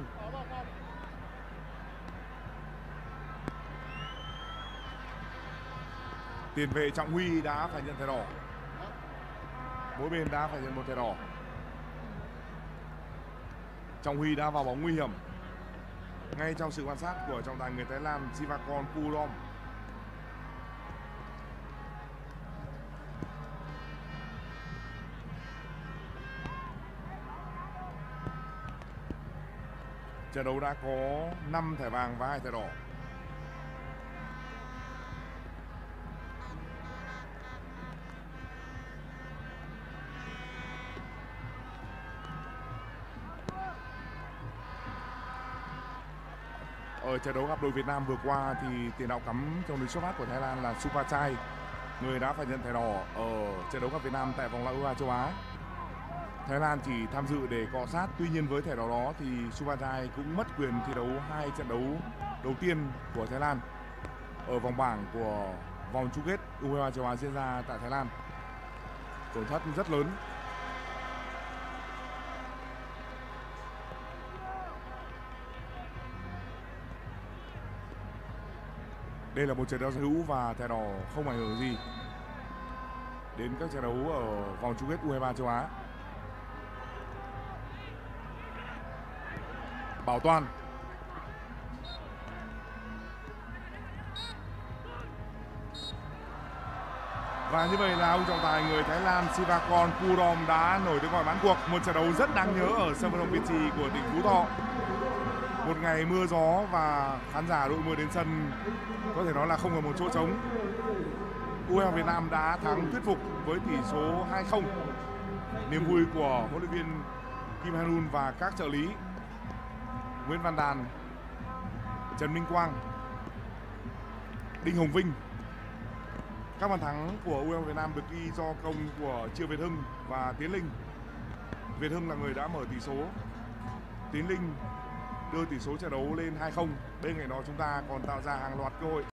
Tiền vệ Trọng Huy đã phải nhận thẻ đỏ. Mỗi bên đã phải nhận một thẻ đỏ. Trọng Huy đã vào bóng nguy hiểm ngay trong sự quan sát của trọng tài người Thái Lan Sivakon Purom. Trận đấu đã có 5 thẻ vàng và 2 thẻ đỏ. Ở trận đấu gặp đội Việt Nam vừa qua thì tiền đạo cắm trong lưới xuất phát của Thái Lan là Supachai, người đã phải nhận thẻ đỏ ở trận đấu gặp Việt Nam tại vòng loại U23 châu Á. Thái Lan chỉ tham dự để cọ sát, tuy nhiên với thẻ đỏ đó thì Supachai cũng mất quyền thi đấu 2 trận đấu đầu tiên của Thái Lan ở vòng bảng của vòng chung kết U23 châu Á diễn ra tại Thái Lan. Tổn thất rất lớn. Đây là một trận đấu hữu và thẻ đỏ không ảnh hưởng gì đến các trận đấu ở vòng chung kết U23 châu Á. Bảo toàn. Và như vậy là ông trọng tài người Thái Lan Sivakon Purom đã nổi tiếng gọi bán cuộc. Một trận đấu rất đáng nhớ ở sân vận động Việt Trì của tỉnh Phú Thọ. Một ngày mưa gió và khán giả đội mưa đến sân có thể nói là không còn một chỗ trống. U23 Việt Nam đã thắng thuyết phục với tỷ số 2-0. Niềm vui của huấn luyện viên Kim Han-un và các trợ lý Nguyễn Văn Đàn, Trần Minh Quang, Đinh Hồng Vinh. Các bàn thắng của U23 Việt Nam được ghi do công của Triệu Việt Hưng và Tiến Linh. Việt Hưng là người đã mở tỷ số. Tiến Linh đưa tỷ số trận đấu lên 2-0. Bên cạnh đó chúng ta còn tạo ra hàng loạt cơ hội.